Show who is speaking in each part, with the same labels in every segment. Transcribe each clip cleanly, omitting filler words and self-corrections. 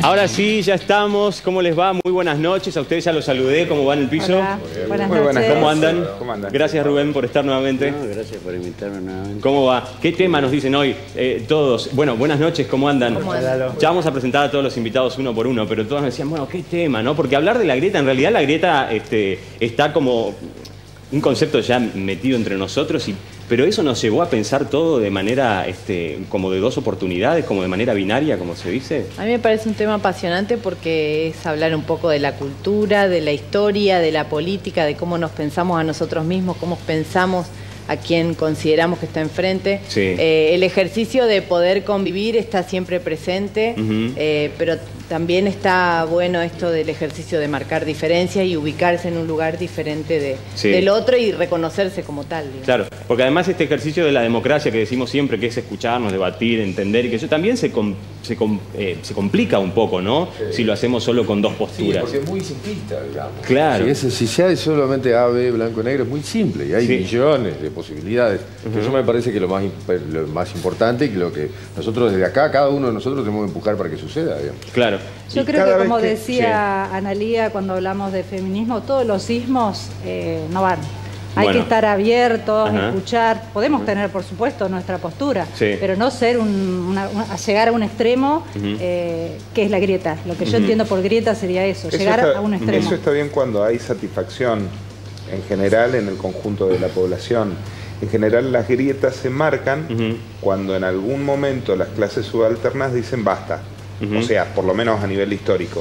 Speaker 1: Ahora sí, ya estamos. ¿Cómo les va? Muy buenas noches. A ustedes ya los saludé. ¿Cómo va en el piso?
Speaker 2: Hola. Buenas
Speaker 1: Muy
Speaker 2: noches.
Speaker 1: ¿Cómo andan?
Speaker 3: ¿Cómo andan?
Speaker 1: Gracias, Rubén, por estar nuevamente.
Speaker 4: No, gracias por invitarme nuevamente.
Speaker 1: ¿Cómo va? ¿Qué tema nos dicen hoy todos? Bueno, buenas noches, ¿cómo andan?
Speaker 2: ¿Cómo andan?
Speaker 1: Ya vamos a presentar a todos los invitados uno por uno, pero todos nos decían, bueno, ¿qué tema, no? Porque hablar de la grieta, en realidad la grieta está como un concepto ya metido entre nosotros, pero eso nos llevó a pensar todo de manera como de dos oportunidades, como de manera binaria, como se dice.
Speaker 2: A mí me parece un tema apasionante porque es hablar un poco de la cultura, de la historia, de la política, de cómo nos pensamos a nosotros mismos, cómo pensamos a quien consideramos que está enfrente.
Speaker 1: Sí.
Speaker 2: El ejercicio de poder convivir está siempre presente, pero también está bueno esto del ejercicio de marcar diferencias y ubicarse en un lugar diferente del otro y reconocerse como tal, digamos.
Speaker 1: Claro, porque además este ejercicio de la democracia que decimos siempre, que es escucharnos, debatir, entender, y que eso también se complica un poco, ¿no? Sí. Si lo hacemos solo con dos posturas.
Speaker 3: Sí, porque es muy simplista, digamos.
Speaker 1: Claro.
Speaker 5: Si ya es solamente A, B, blanco, negro, es muy simple y hay millones de posibilidades. Eso me parece que lo más importante y que lo que nosotros desde acá, cada uno de nosotros tenemos que empujar para que suceda, digamos.
Speaker 1: Claro.
Speaker 6: Yo creo que, como decía Analía cuando hablamos de feminismo, todos los ismos no van. Hay que estar abiertos, escuchar. Podemos tener, por supuesto, nuestra postura, pero no ser llegar a un extremo que es la grieta. Lo que yo entiendo por grieta sería eso, llegar a un extremo.
Speaker 3: Eso está bien cuando hay satisfacción en general en el conjunto de la población. En general las grietas se marcan cuando en algún momento las clases subalternas dicen basta. O sea, por lo menos a nivel histórico.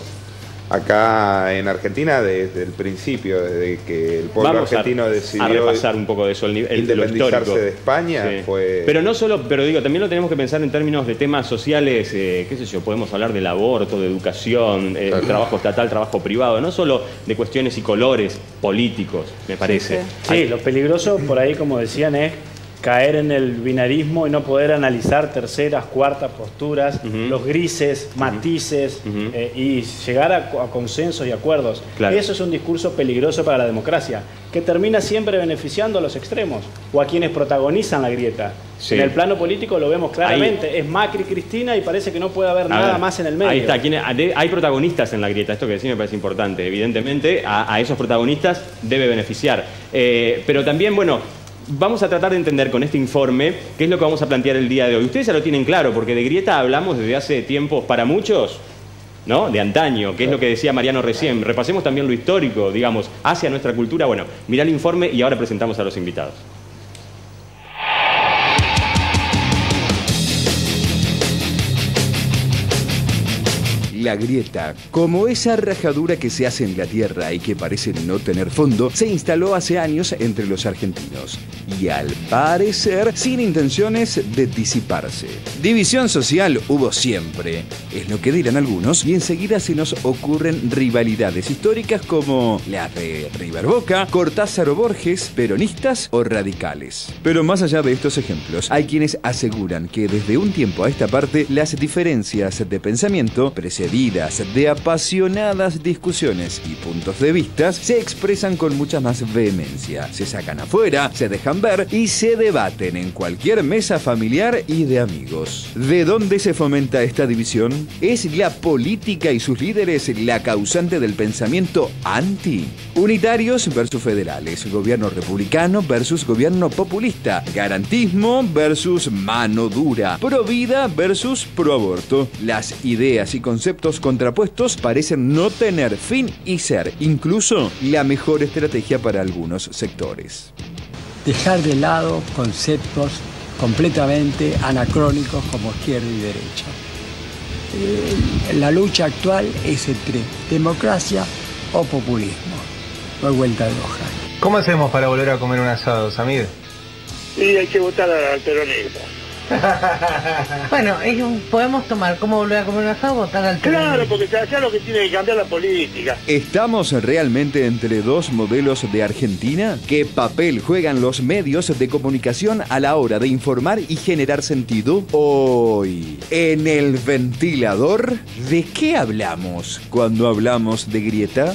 Speaker 3: Acá en Argentina, desde el principio, desde que el pueblo argentino decidió
Speaker 1: a repasar un poco de eso,
Speaker 3: independizarse de España, fue...
Speaker 1: Pero no solo, pero digo, también lo tenemos que pensar en términos de temas sociales, qué sé yo, podemos hablar del aborto, de educación, trabajo estatal, trabajo privado, no solo de cuestiones y colores políticos, me parece.
Speaker 7: Sí, lo peligroso por ahí, como decían, es caer en el binarismo y no poder analizar terceras, cuartas posturas, los grises, matices y llegar a consensos y acuerdos. Claro. Eso es un discurso peligroso para la democracia, que termina siempre beneficiando a los extremos o a quienes protagonizan la grieta. Sí. En el plano político lo vemos claramente. Ahí es Macri, Cristina y parece que no puede haber nada más en el medio.
Speaker 1: Ahí está. Hay protagonistas en la grieta. Esto que decís me parece importante. Evidentemente a esos protagonistas debe beneficiar. Pero también, bueno, vamos a tratar de entender con este informe qué es lo que vamos a plantear el día de hoy. Ustedes ya lo tienen claro, porque de grieta hablamos desde hace tiempos para muchos, ¿no? De antaño, que es lo que decía Mariano recién. Repasemos también lo histórico, digamos, hacia nuestra cultura. Bueno, mirá el informe y ahora presentamos a los invitados.
Speaker 8: La grieta, como esa rajadura que se hace en la tierra y que parece no tener fondo, se instaló hace años entre los argentinos y al parecer sin intenciones de disiparse. División social hubo siempre, es lo que dirán algunos, y enseguida se nos ocurren rivalidades históricas como las de River Boca, Cortázar o Borges, peronistas o radicales. Pero más allá de estos ejemplos, hay quienes aseguran que desde un tiempo a esta parte las diferencias de pensamiento precedidas de apasionadas discusiones y puntos de vista se expresan con mucha más vehemencia, se sacan afuera, se dejan ver y se debaten en cualquier mesa familiar y de amigos. ¿De dónde se fomenta esta división? ¿Es la política y sus líderes la causante del pensamiento anti? Unitarios versus federales, gobierno republicano versus gobierno populista, garantismo versus mano dura, pro vida versus pro aborto. Las ideas y conceptos contrapuestos parecen no tener fin y ser incluso la mejor estrategia para algunos sectores.
Speaker 9: Dejar de lado conceptos completamente anacrónicos como izquierda y derecha. La lucha actual es entre democracia o populismo. No hay vuelta de hoja.
Speaker 10: ¿Cómo hacemos para volver a comer un asado, Samir?
Speaker 11: Y hay que votar al peronismo.
Speaker 12: Bueno, podemos tomar cómo volver a comer un asado o votar al peronismo.
Speaker 11: Claro, porque ya lo que tiene que cambiar la política.
Speaker 8: ¿Estamos realmente entre dos modelos de Argentina? ¿Qué papel juegan los medios de comunicación a la hora de informar y generar sentido? Hoy, en el ventilador, ¿de qué hablamos cuando hablamos de grieta?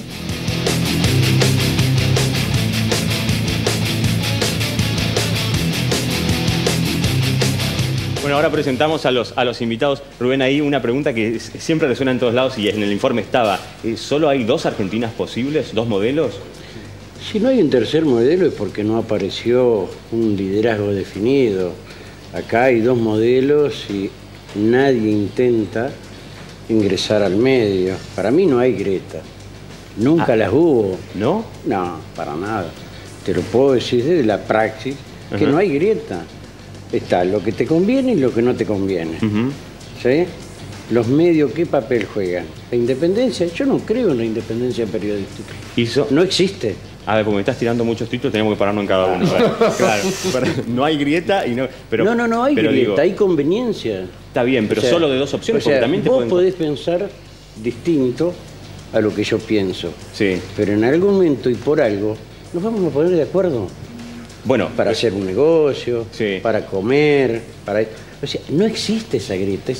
Speaker 1: Bueno, Bueno, ahora presentamos a los invitados. Rubén, ahí una pregunta que siempre resuena en todos lados y en el informe estaba. ¿Solo hay 2 Argentinas posibles, 2 modelos?
Speaker 4: Si no hay un tercer modelo es porque no apareció un liderazgo definido. Acá hay 2 modelos y nadie intenta ingresar al medio. Para mí no hay Greta. Nunca las hubo.
Speaker 1: ¿No?
Speaker 4: No, para nada. Te lo puedo decir desde la praxis, que no hay Greta. Está lo que te conviene y lo que no te conviene. ¿Sí? Los medios, ¿qué papel juegan? La independencia, yo no creo en la independencia periodística. No existe.
Speaker 1: A ver, porque me estás tirando muchos títulos, tenemos que pararnos en cada uno. Claro, no hay grieta y no... Pero,
Speaker 4: no hay grieta, digo, hay conveniencia.
Speaker 1: Está bien, pero solo de 2 opciones, porque también
Speaker 4: vos podés pensar distinto a lo que yo pienso.
Speaker 1: Sí.
Speaker 4: Pero en algún momento y por algo nos vamos a poner de acuerdo.
Speaker 1: Bueno,
Speaker 4: para hacer un negocio, para comer, para... O sea, no existe esa grieta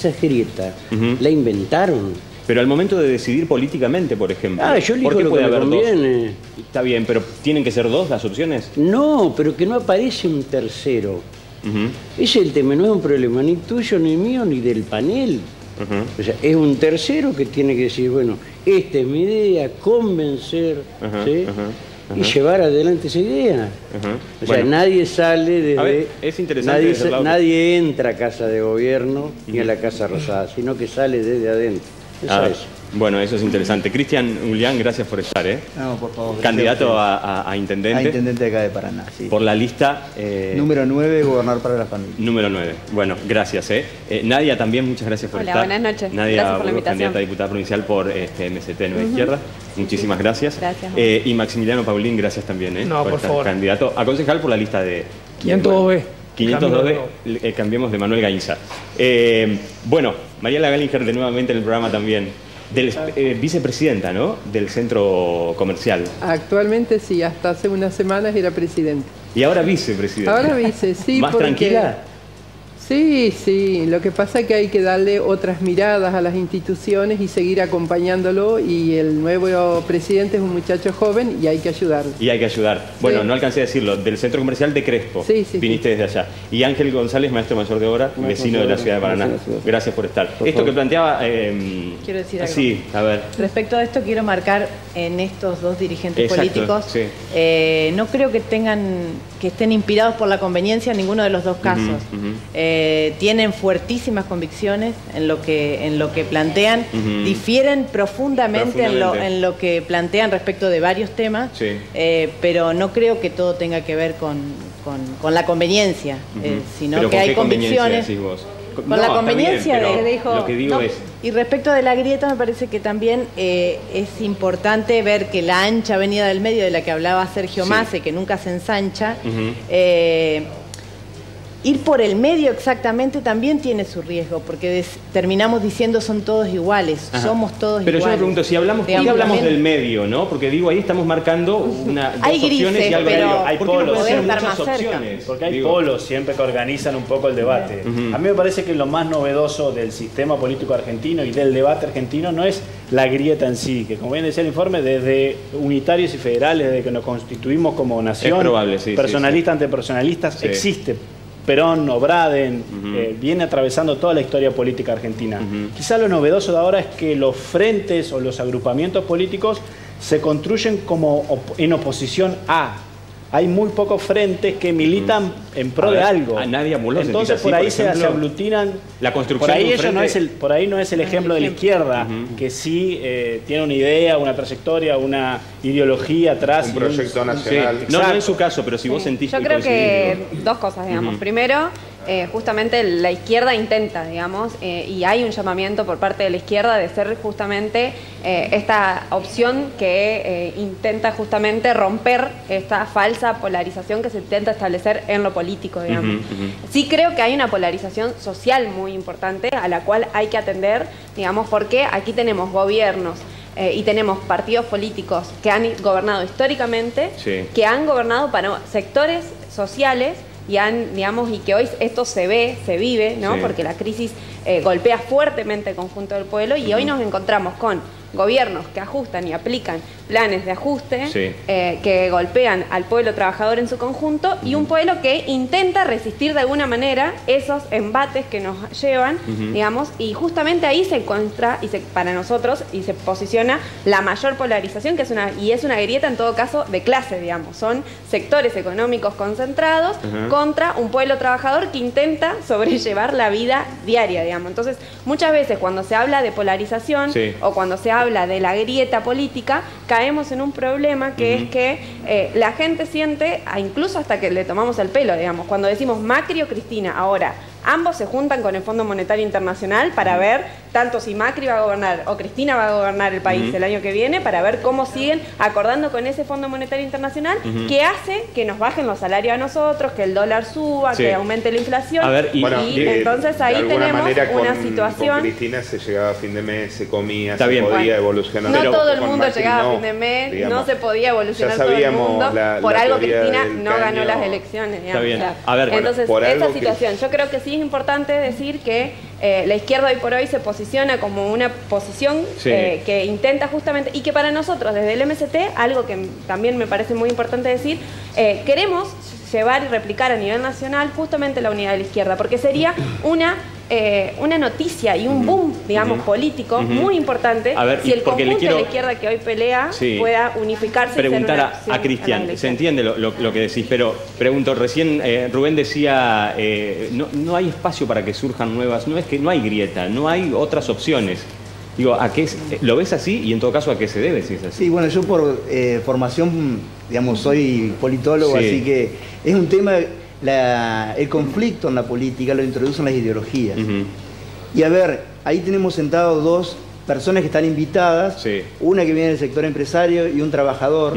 Speaker 4: la inventaron.
Speaker 1: Pero al momento de decidir políticamente, por ejemplo...
Speaker 4: yo elijo lo que me conviene.
Speaker 1: Está bien, pero ¿tienen que ser 2 las opciones?
Speaker 4: No, pero que no aparece un tercero. Ese es el tema, no es un problema ni tuyo, ni mío, ni del panel. O sea, es un tercero que tiene que decir, bueno, esta es mi idea, convencer, ¿sí? Y llevar adelante esa idea. O sea, nadie sale desde...
Speaker 1: A ver, es interesante.
Speaker 4: Nadie entra a Casa de Gobierno ni a la Casa Rosada, sino que sale desde adentro.
Speaker 1: Bueno, eso es interesante. Cristian Ulián, gracias por estar.
Speaker 13: No, por favor.
Speaker 1: Candidato a intendente.
Speaker 13: A intendente acá de Paraná, sí.
Speaker 1: Por la lista...
Speaker 13: número 9, Gobernador para la Familia.
Speaker 1: Número 9. Bueno, gracias. Nadia también, muchas gracias por estar.
Speaker 14: Hola, buenas noches.
Speaker 1: Nadia,
Speaker 14: gracias por la invitación.
Speaker 1: Candidata a diputada provincial por MCT Nueva Izquierda. Muchísimas gracias.
Speaker 14: Gracias.
Speaker 1: Y Maximiliano Paulín, gracias también.
Speaker 15: No, por favor.
Speaker 1: Candidato a concejal por la lista de...
Speaker 15: 502B.
Speaker 1: 502B, cambiemos de Manuel Gainza. Bueno, Mariela Gallinger de nuevamente en el programa también. Vicepresidenta, ¿no? Del centro comercial.
Speaker 16: Actualmente sí, hasta hace unas semanas era presidente.
Speaker 1: Y ahora vicepresidenta.
Speaker 16: Ahora vice, sí.
Speaker 1: ¿Más tranquila?
Speaker 16: Sí, lo que pasa es que hay que darle otras miradas a las instituciones y seguir acompañándolo, y el nuevo presidente es un muchacho joven y hay que ayudarlo.
Speaker 1: Y hay que ayudar. Bueno, no alcancé a decirlo, del centro comercial de Crespo. Viniste desde allá. Y Ángel González, maestro mayor de obra, vecino de la ciudad de Paraná. Gracias por estar. Esto que planteaba...
Speaker 2: quiero decir algo.
Speaker 1: Sí, a ver.
Speaker 2: Respecto a esto, quiero marcar en estos 2 dirigentes políticos, no creo que estén inspirados por la conveniencia en ninguno de los 2 casos. Tienen fuertísimas convicciones en lo que plantean, difieren profundamente en lo que plantean respecto de varios temas, pero no creo que todo tenga que ver con la conveniencia, sino
Speaker 1: ¿pero
Speaker 2: que hay
Speaker 1: con qué
Speaker 2: convicciones.
Speaker 1: Decís vos?
Speaker 2: Con la conveniencia
Speaker 1: bien,
Speaker 2: de que dijo.
Speaker 1: Lo que digo es...
Speaker 2: Y respecto de la grieta, me parece que también es importante ver que la ancha avenida del medio de la que hablaba Sergio Mace, que nunca se ensancha, ir por el medio exactamente también tiene su riesgo, porque terminamos diciendo son todos iguales, somos todos iguales.
Speaker 1: Pero yo me pregunto, si hablamos, ¿por qué hablamos del medio, no? Porque digo, ahí estamos marcando dos opciones y algo de medio.
Speaker 7: Hay polos,
Speaker 1: muchas opciones.
Speaker 7: Porque hay polos siempre que organizan un poco el debate. A mí me parece que lo más novedoso del sistema político argentino y del debate argentino no es la grieta en sí, que como bien decía el informe, desde unitarios y federales, desde que nos constituimos como nación,
Speaker 1: es probable,
Speaker 7: personalistas ante personalistas, existe. Perón, Obraden, viene atravesando toda la historia política argentina. Quizá lo novedoso de ahora es que los frentes o los agrupamientos políticos se construyen como en oposición a. Hay muy pocos frentes que militan en pro de algo.
Speaker 1: A Nadia Muló.
Speaker 7: Entonces por ahí se aglutinan.
Speaker 1: La construcción
Speaker 7: por ahí
Speaker 1: de un frente...
Speaker 7: por ahí no es el ejemplo de la izquierda, que sí tiene una idea, una trayectoria, una ideología atrás.
Speaker 3: Un proyecto nacional.
Speaker 1: No en su caso, pero si vos sentís
Speaker 14: que yo creo que 2 cosas, digamos. Primero, justamente la izquierda intenta, digamos, y hay un llamamiento por parte de la izquierda de ser justamente esta opción que intenta justamente romper esta falsa polarización que se intenta establecer en lo político, digamos. Sí creo que hay una polarización social muy importante a la cual hay que atender, digamos, porque aquí tenemos gobiernos y tenemos partidos políticos que han gobernado históricamente, que han gobernado para sectores sociales y digamos, y que hoy esto se ve, se vive, ¿no? Porque la crisis golpea fuertemente el conjunto del pueblo, y hoy nos encontramos con gobiernos que ajustan y aplican planes de ajuste que golpean al pueblo trabajador en su conjunto y un pueblo que intenta resistir de alguna manera esos embates que nos llevan, digamos, y justamente ahí se encuentra, para nosotros, y se posiciona la mayor polarización, que es una grieta en todo caso de clase, digamos. Son sectores económicos concentrados contra un pueblo trabajador que intenta sobrellevar la vida diaria, digamos. Entonces, muchas veces cuando se habla de polarización o cuando se habla de la grieta política, caemos en un problema que es que la gente siente, incluso hasta que le tomamos el pelo, digamos, cuando decimos Macri o Cristina, ahora ambos se juntan con el Fondo Monetario Internacional para ver tanto si Macri va a gobernar o Cristina va a gobernar el país el año que viene, para ver cómo siguen acordando con ese Fondo Monetario Internacional que hace que nos bajen los salarios a nosotros, que el dólar suba, que aumente la inflación. Entonces ahí tenemos una situación.
Speaker 3: Con Cristina se llegaba a fin de mes, se comía, podía evolucionar.
Speaker 14: No todo el mundo llegaba a fin de mes, digamos, no se podía evolucionar todo el mundo. Por algo Cristina no ganó las elecciones. Digamos.
Speaker 1: Está bien.
Speaker 14: Entonces, esa situación, yo creo que sí es importante decir que la izquierda hoy por hoy se posiciona como una posición que intenta justamente, y que para nosotros desde el MST, algo que también me parece muy importante decir, queremos llevar y replicar a nivel nacional justamente la unidad de la izquierda, porque sería una noticia y un boom, digamos, político muy importante si el conjunto de la izquierda que hoy pelea pueda unificarse.
Speaker 1: Preguntar a Cristian, se entiende lo que decís, pero pregunto, recién Rubén decía, no hay espacio para que surjan nuevas, no es que no hay grieta, no hay otras opciones. Digo, ¿lo ves así? Y en todo caso, ¿a qué se debe si es así?
Speaker 13: Sí, bueno, yo por formación, digamos, soy politólogo, así que es un tema, el conflicto en la política lo introducen las ideologías. Y a ver, ahí tenemos sentados dos personas que están invitadas, una que viene del sector empresario y un trabajador.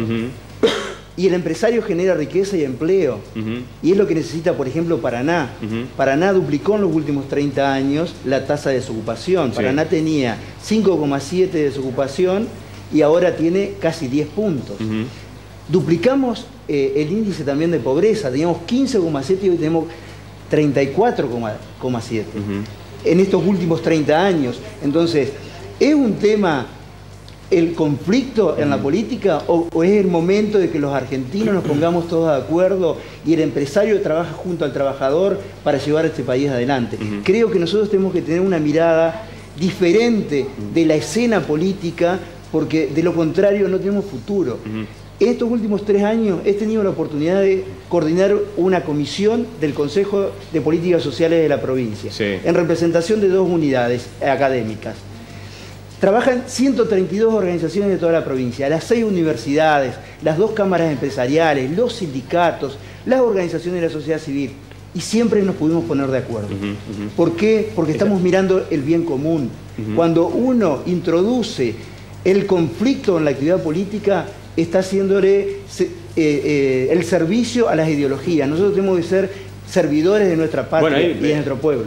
Speaker 13: Y el empresario genera riqueza y empleo. Y es lo que necesita, por ejemplo, Paraná. Paraná duplicó en los últimos 30 años la tasa de desocupación. Paraná tenía 5,7 de desocupación y ahora tiene casi 10 puntos. Duplicamos el índice también de pobreza. Teníamos 15,7 y hoy tenemos 34,7 en estos últimos 30 años. Entonces, ¿es un tema el conflicto en la política o es el momento de que los argentinos nos pongamos todos de acuerdo y el empresario trabaja junto al trabajador para llevar a este país adelante? Creo que nosotros tenemos que tener una mirada diferente de la escena política, porque de lo contrario no tenemos futuro. En estos últimos 3 años he tenido la oportunidad de coordinar una comisión del Consejo de Políticas Sociales de la provincia, en representación de 2 unidades académicas. Trabajan 132 organizaciones de toda la provincia, las 6 universidades, las 2 cámaras empresariales, los sindicatos, las organizaciones de la sociedad civil, y siempre nos pudimos poner de acuerdo. ¿Por qué? Porque estamos mirando el bien común. Cuando uno introduce el conflicto en la actividad política, está haciéndole el servicio a las ideologías. Nosotros tenemos que ser servidores de nuestra patria y de nuestro pueblo.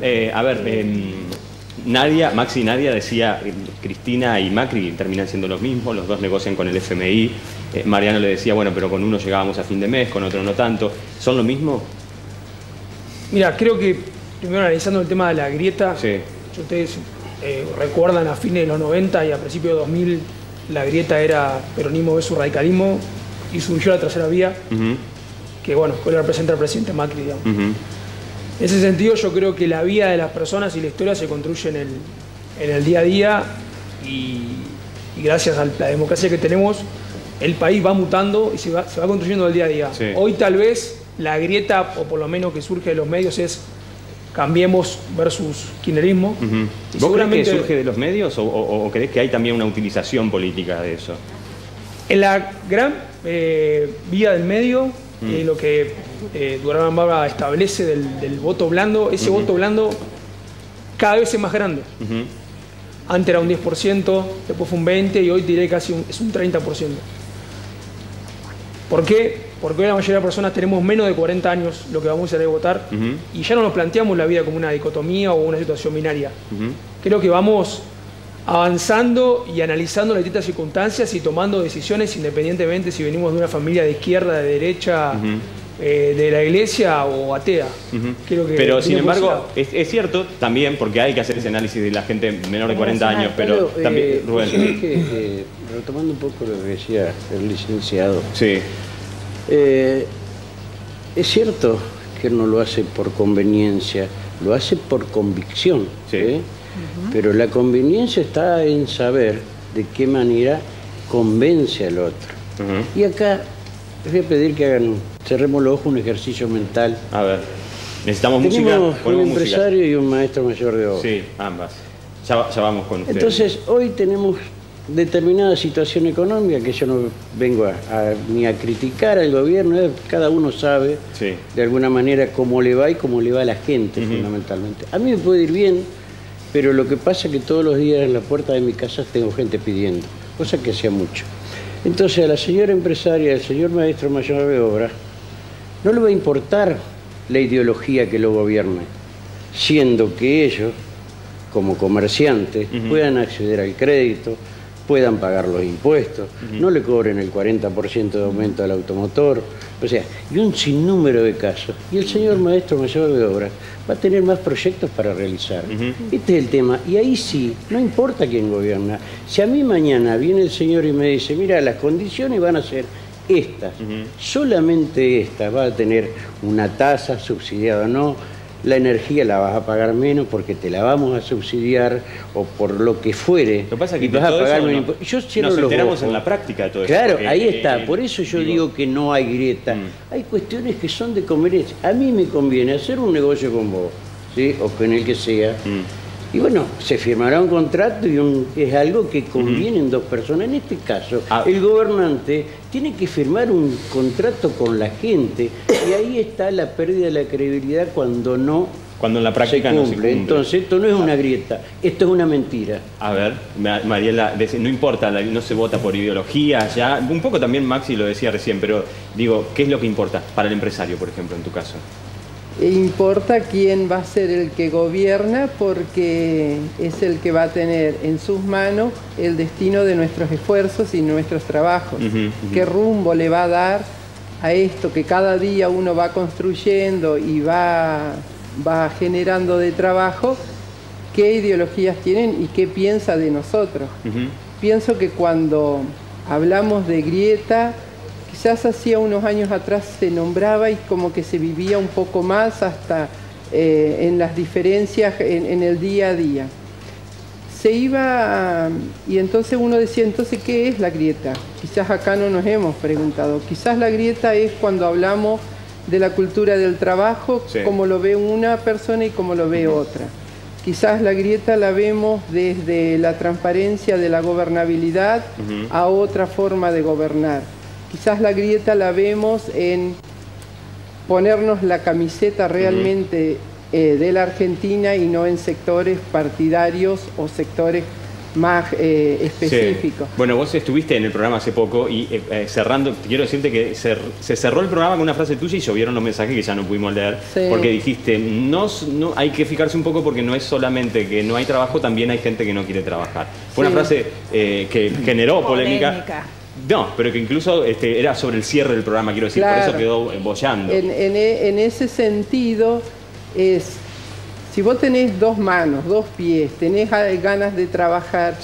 Speaker 1: Maxi y Nadia decía, Cristina y Macri terminan siendo los mismos, los dos negocian con el FMI. Mariano le decía, bueno, pero con uno llegábamos a fin de mes, con otro no tanto. ¿Son lo mismo?
Speaker 15: Mira, creo que, primero analizando el tema de la grieta, ustedes recuerdan a fines de los 90 y a principios de 2000, la grieta era peronismo versus radicalismo y surgió la tercera vía, que bueno, hoy lo representa el presidente Macri, digamos. En ese sentido, yo creo que la vida de las personas y la historia se construye en el día a día y gracias a la democracia que tenemos, el país va mutando y se va construyendo el día a día. Hoy tal vez la grieta, o por lo menos que surge de los medios, es Cambiemos versus kirchnerismo.
Speaker 1: ¿Vos crees que surge de los medios o crees que hay también una utilización política de eso?
Speaker 15: En la gran vía del medio, lo que Durán Barba establece del voto blando, ese voto blando cada vez es más grande. Antes era un 10%, después fue un 20% y hoy diré casi es un 30%. ¿Por qué? Porque hoy la mayoría de personas tenemos menos de 40 años lo que vamos a ir a votar y ya no nos planteamos la vida como una dicotomía o una situación binaria. Creo que vamos avanzando y analizando las distintas circunstancias y tomando decisiones independientemente si venimos de una familia de izquierda, de derecha, de la iglesia o atea.
Speaker 1: Pero sin embargo, es cierto también, porque hay que hacer ese análisis de la gente menor de 40 años, pero también, Rubén.
Speaker 4: Retomando un poco lo que decía el licenciado.
Speaker 1: Sí.
Speaker 4: Es cierto que él no lo hace por conveniencia, lo hace por convicción.
Speaker 1: Sí.
Speaker 4: Pero la conveniencia está en saber de qué manera convence al otro. Y acá les voy a pedir que cerremos los ojos, un ejercicio mental.
Speaker 1: A ver, necesitamos
Speaker 4: Tenemos
Speaker 1: música.
Speaker 4: un empresario y un maestro mayor de obra.
Speaker 1: Sí, ambas. Ya vamos con ustedes.
Speaker 4: Entonces, hoy tenemos determinada situación económica que yo no vengo ni a criticar al gobierno, cada uno sabe de alguna manera cómo le va y cómo le va a la gente, fundamentalmente. A mí me puede ir bien, pero lo que pasa es que todos los días en la puerta de mi casa tengo gente pidiendo, cosa que hacía mucho. Entonces a la señora empresaria, al señor maestro mayor de obra, no le va a importar la ideología que lo gobierne, siendo que ellos, como comerciantes, puedan acceder al crédito, puedan pagar los impuestos, no le cobren el 40% de aumento al automotor, o sea, y un sinnúmero de casos. Y el señor maestro mayor de obra va a tener más proyectos para realizar. Este es el tema. Y ahí sí, no importa quién gobierna. Si a mí mañana viene el señor y me dice, mira, las condiciones van a ser estas, solamente estas, va a tener una tasa subsidiada o no, la energía la vas a pagar menos porque te la vamos a subsidiar o por lo que fuere.
Speaker 1: Lo que pasa es que
Speaker 4: vas a pagar menos.
Speaker 1: Yo nos enteramos en la práctica de todo eso.
Speaker 4: Claro, ahí está. Por eso yo digo que no hay grieta. Hay cuestiones que son de conveniencia. A mí me conviene hacer un negocio con vos, ¿sí? O con el que sea. Y bueno, se firmará un contrato y es algo que conviene en dos personas. En este caso, el gobernante tiene que firmar un contrato con la gente y ahí está la pérdida de la credibilidad cuando en la práctica no se cumple. Entonces esto no es una grieta, esto es una mentira.
Speaker 1: A ver, Mariela, no importa, no se vota por ideología, ya un poco también Maxi lo decía recién, pero digo, ¿qué es lo que importa para el empresario, por ejemplo, en tu caso?
Speaker 16: Importa quién va a ser el que gobierna porque es el que va a tener en sus manos el destino de nuestros esfuerzos y nuestros trabajos. ¿Qué rumbo le va a dar a esto que cada día uno va construyendo y va generando de trabajo? ¿Qué ideologías tienen y qué piensa de nosotros? Pienso que cuando hablamos de grieta, quizás hacía unos años atrás se nombraba y como que se vivía un poco más hasta en las diferencias en el día a día. Se iba y entonces uno decía, entonces, ¿qué es la grieta? Quizás acá no nos hemos preguntado. Quizás la grieta es cuando hablamos de la cultura del trabajo, como lo ve una persona y como lo ve otra. Quizás la grieta la vemos desde la transparencia de la gobernabilidad a otra forma de gobernar. Quizás la grieta la vemos en ponernos la camiseta realmente de la Argentina y no en sectores partidarios o sectores más específicos.
Speaker 1: Sí. Bueno, vos estuviste en el programa hace poco y cerrando, quiero decirte que se cerró el programa con una frase tuya y llovieron los mensajes que ya no pudimos leer, porque dijiste, no, hay que fijarse un poco porque no es solamente que no hay trabajo, también hay gente que no quiere trabajar. Fue una frase que generó polémica. No, pero que incluso era sobre el cierre del programa, quiero decir, por eso quedó bollando.
Speaker 16: En ese sentido es, si vos tenés dos manos, dos pies, tenés ganas de trabajar,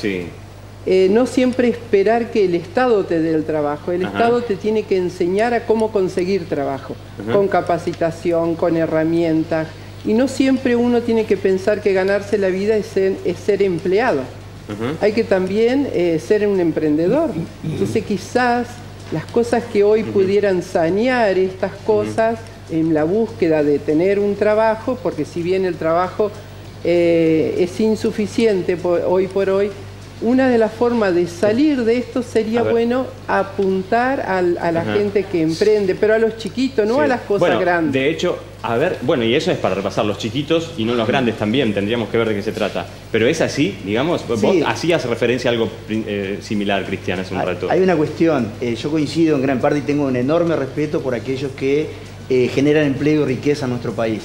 Speaker 16: no siempre esperar que el Estado te dé el trabajo. El Estado te tiene que enseñar a cómo conseguir trabajo, con capacitación, con herramientas. Y no siempre uno tiene que pensar que ganarse la vida es ser empleado. Hay que también ser un emprendedor. Entonces quizás las cosas que hoy pudieran sanear estas cosas en la búsqueda de tener un trabajo, porque si bien el trabajo es insuficiente hoy por hoy, una de las formas de salir de esto sería bueno apuntar a la gente que emprende, pero a los chiquitos, no a las cosas grandes.
Speaker 1: De hecho, a ver, bueno, y eso es para repasar los chiquitos y no los grandes también, tendríamos que ver de qué se trata. Pero es así, digamos, vos hacías referencia a algo similar, Cristian, hace un rato.
Speaker 13: Hay una cuestión, yo coincido en gran parte y tengo un enorme respeto por aquellos que generan empleo y riqueza en nuestro país.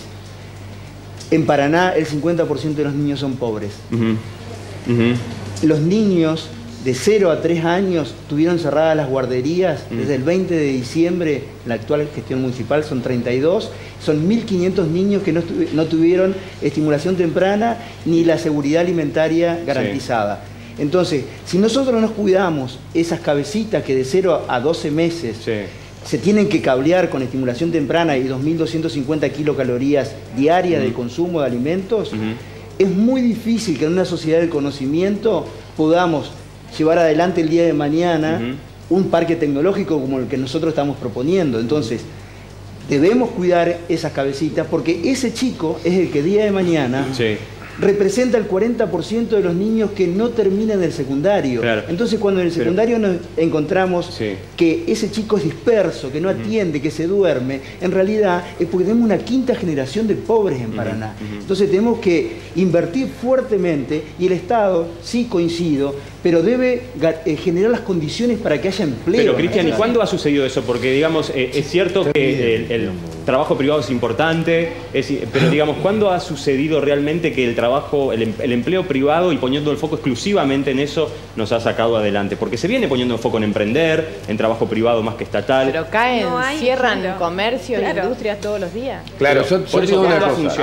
Speaker 13: En Paraná el 50% de los niños son pobres. Los niños de 0 a 3 años tuvieron cerradas las guarderías desde el 20 de diciembre, la actual gestión municipal son 32, son 1.500 niños que no tuvieron estimulación temprana ni la seguridad alimentaria garantizada. Entonces, si nosotros no nos cuidamos, esas cabecitas que de 0 a 12 meses se tienen que cablear con estimulación temprana y 2.250 kilocalorías diarias de consumo de alimentos, es muy difícil que en una sociedad del conocimiento podamos llevar adelante el día de mañana un parque tecnológico como el que nosotros estamos proponiendo. Entonces, debemos cuidar esas cabecitas porque ese chico es el que día de mañana representa el 40% de los niños que no terminan el secundario. Claro. Entonces, cuando en el secundario nos encontramos que ese chico es disperso, que no atiende, que se duerme, en realidad es porque tenemos una quinta generación de pobres en Paraná. Entonces, tenemos que invertir fuertemente y el Estado, sí coincido, pero debe generar las condiciones para que haya empleo.
Speaker 1: Pero, Cristian, ¿y cuándo ha sucedido eso? Porque, digamos, es cierto que el trabajo privado es importante, pero, digamos, ¿cuándo ha sucedido realmente que el empleo privado y poniendo el foco exclusivamente en eso nos ha sacado adelante? Porque se viene poniendo el foco en emprender, en trabajo privado más que estatal.
Speaker 2: Pero cierran comercio e industrias todos los días.
Speaker 5: Claro, yo te digo una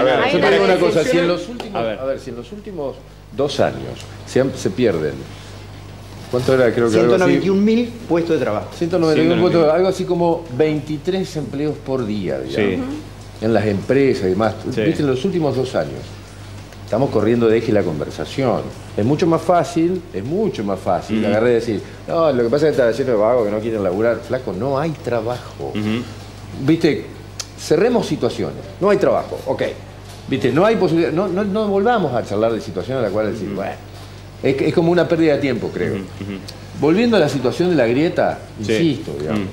Speaker 5: cosa, si en los últimos 2 años se pierden, ¿cuánto era? Creo que
Speaker 13: 191.000 puestos de trabajo.
Speaker 5: 191.000 puestos, algo así como 23 empleos por día, digamos, en las empresas y demás. ¿Viste? En los últimos 2 años estamos corriendo de eje la conversación. Es mucho más fácil agarrar y decir, no, lo que pasa es que está lleno de vagos que no quieren laburar. Flaco, no hay trabajo. ¿Viste? Cerremos situaciones. No hay trabajo, ok. ¿Viste? No hay posibilidad. No volvamos a charlar de situaciones en la cual decir, bueno, es como una pérdida de tiempo, creo. Volviendo a la situación de la grieta, insisto, digamos,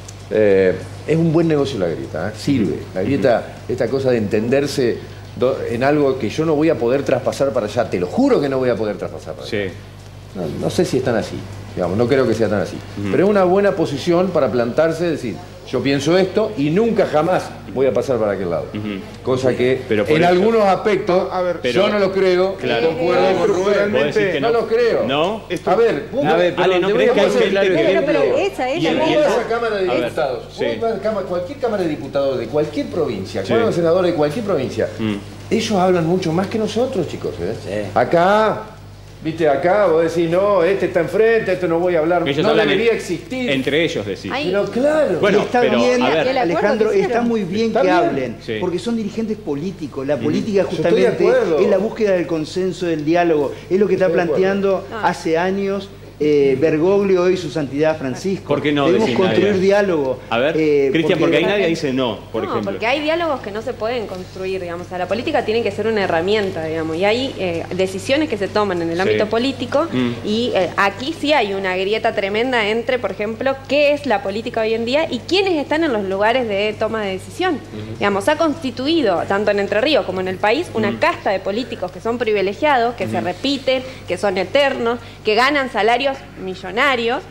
Speaker 5: es un buen negocio la grieta, sirve. La grieta, esta cosa de entenderse en algo que yo no voy a poder traspasar para allá, te lo juro que no voy a poder traspasar para allá. No sé si es tan así, digamos, no creo que sea tan así. Pero es una buena posición para plantarse, decir, yo pienso esto y nunca jamás voy a pasar para aquel lado. Cosa que en algunos aspectos yo no lo creo, concuerdo con Rubén, no lo creo.
Speaker 1: ¿No?
Speaker 5: A ver,
Speaker 1: Ale, ¿no crees que hay gente
Speaker 6: pero esa es la
Speaker 5: esa Cámara de Diputados, cualquier Cámara de Diputados de cualquier provincia, cualquier senador de cualquier provincia, ellos hablan mucho más que nosotros, chicos. Acá... Viste, acá vos decís, no, este está enfrente, esto no voy a hablar, no debería existir.
Speaker 1: Entre ellos decís.
Speaker 5: Pero claro.
Speaker 13: Bueno, está bien, Alejandro, está muy bien que hablen, porque son dirigentes políticos. La política justamente es la búsqueda del consenso, del diálogo. Es lo que está planteando hace años Bergoglio y su santidad Francisco.
Speaker 1: ¿Por qué no?
Speaker 13: Debemos construir diálogo.
Speaker 1: A ver, Cristian, porque ahí nadie dice no, por ejemplo.
Speaker 14: Porque hay diálogos que no se pueden construir, digamos. O sea, la política tiene que ser una herramienta, digamos. Y hay decisiones que se toman en el ámbito político y aquí sí hay una grieta tremenda entre, por ejemplo, qué es la política hoy en día y quiénes están en los lugares de toma de decisión. Digamos, ha constituido, tanto en Entre Ríos como en el país, una casta de políticos que son privilegiados, que se repiten, que son eternos, que ganan salarios millonarios,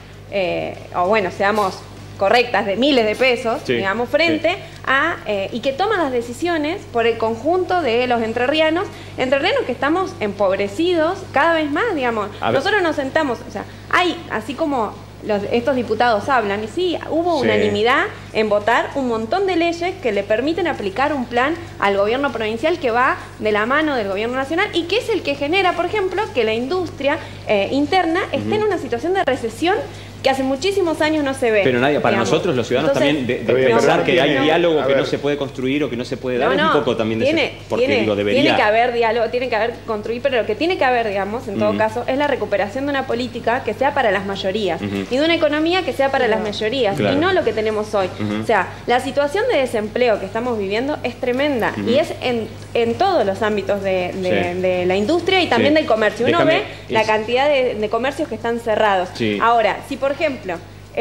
Speaker 14: o bueno, seamos correctas, de miles de pesos, digamos, frente a, y que toman las decisiones por el conjunto de los entrerrianos que estamos empobrecidos cada vez más, digamos. Nosotros nos sentamos, o sea, hay, así como estos diputados hablan, y sí, hubo unanimidad en votar un montón de leyes que le permiten aplicar un plan al gobierno provincial que va de la mano del gobierno nacional y que es el que genera, por ejemplo, que la industria interna esté en una situación de recesión que hace muchísimos años no se ve.
Speaker 1: Pero nadie, para nosotros los ciudadanos también, de pensar que hay diálogo que no se puede construir o que no se puede dar, es un poco también porque digo, debería.
Speaker 14: Tiene que haber diálogo, tiene que haber construir, pero lo que tiene que haber, digamos, en todo caso, es la recuperación de una política que sea para las mayorías y de una economía que sea para las mayorías y no lo que tenemos hoy. O sea, la situación de desempleo que estamos viviendo es tremenda y es en todos los ámbitos de la industria y también del comercio. Uno ve la cantidad de comercios que están cerrados. Ahora, si por ejemplo,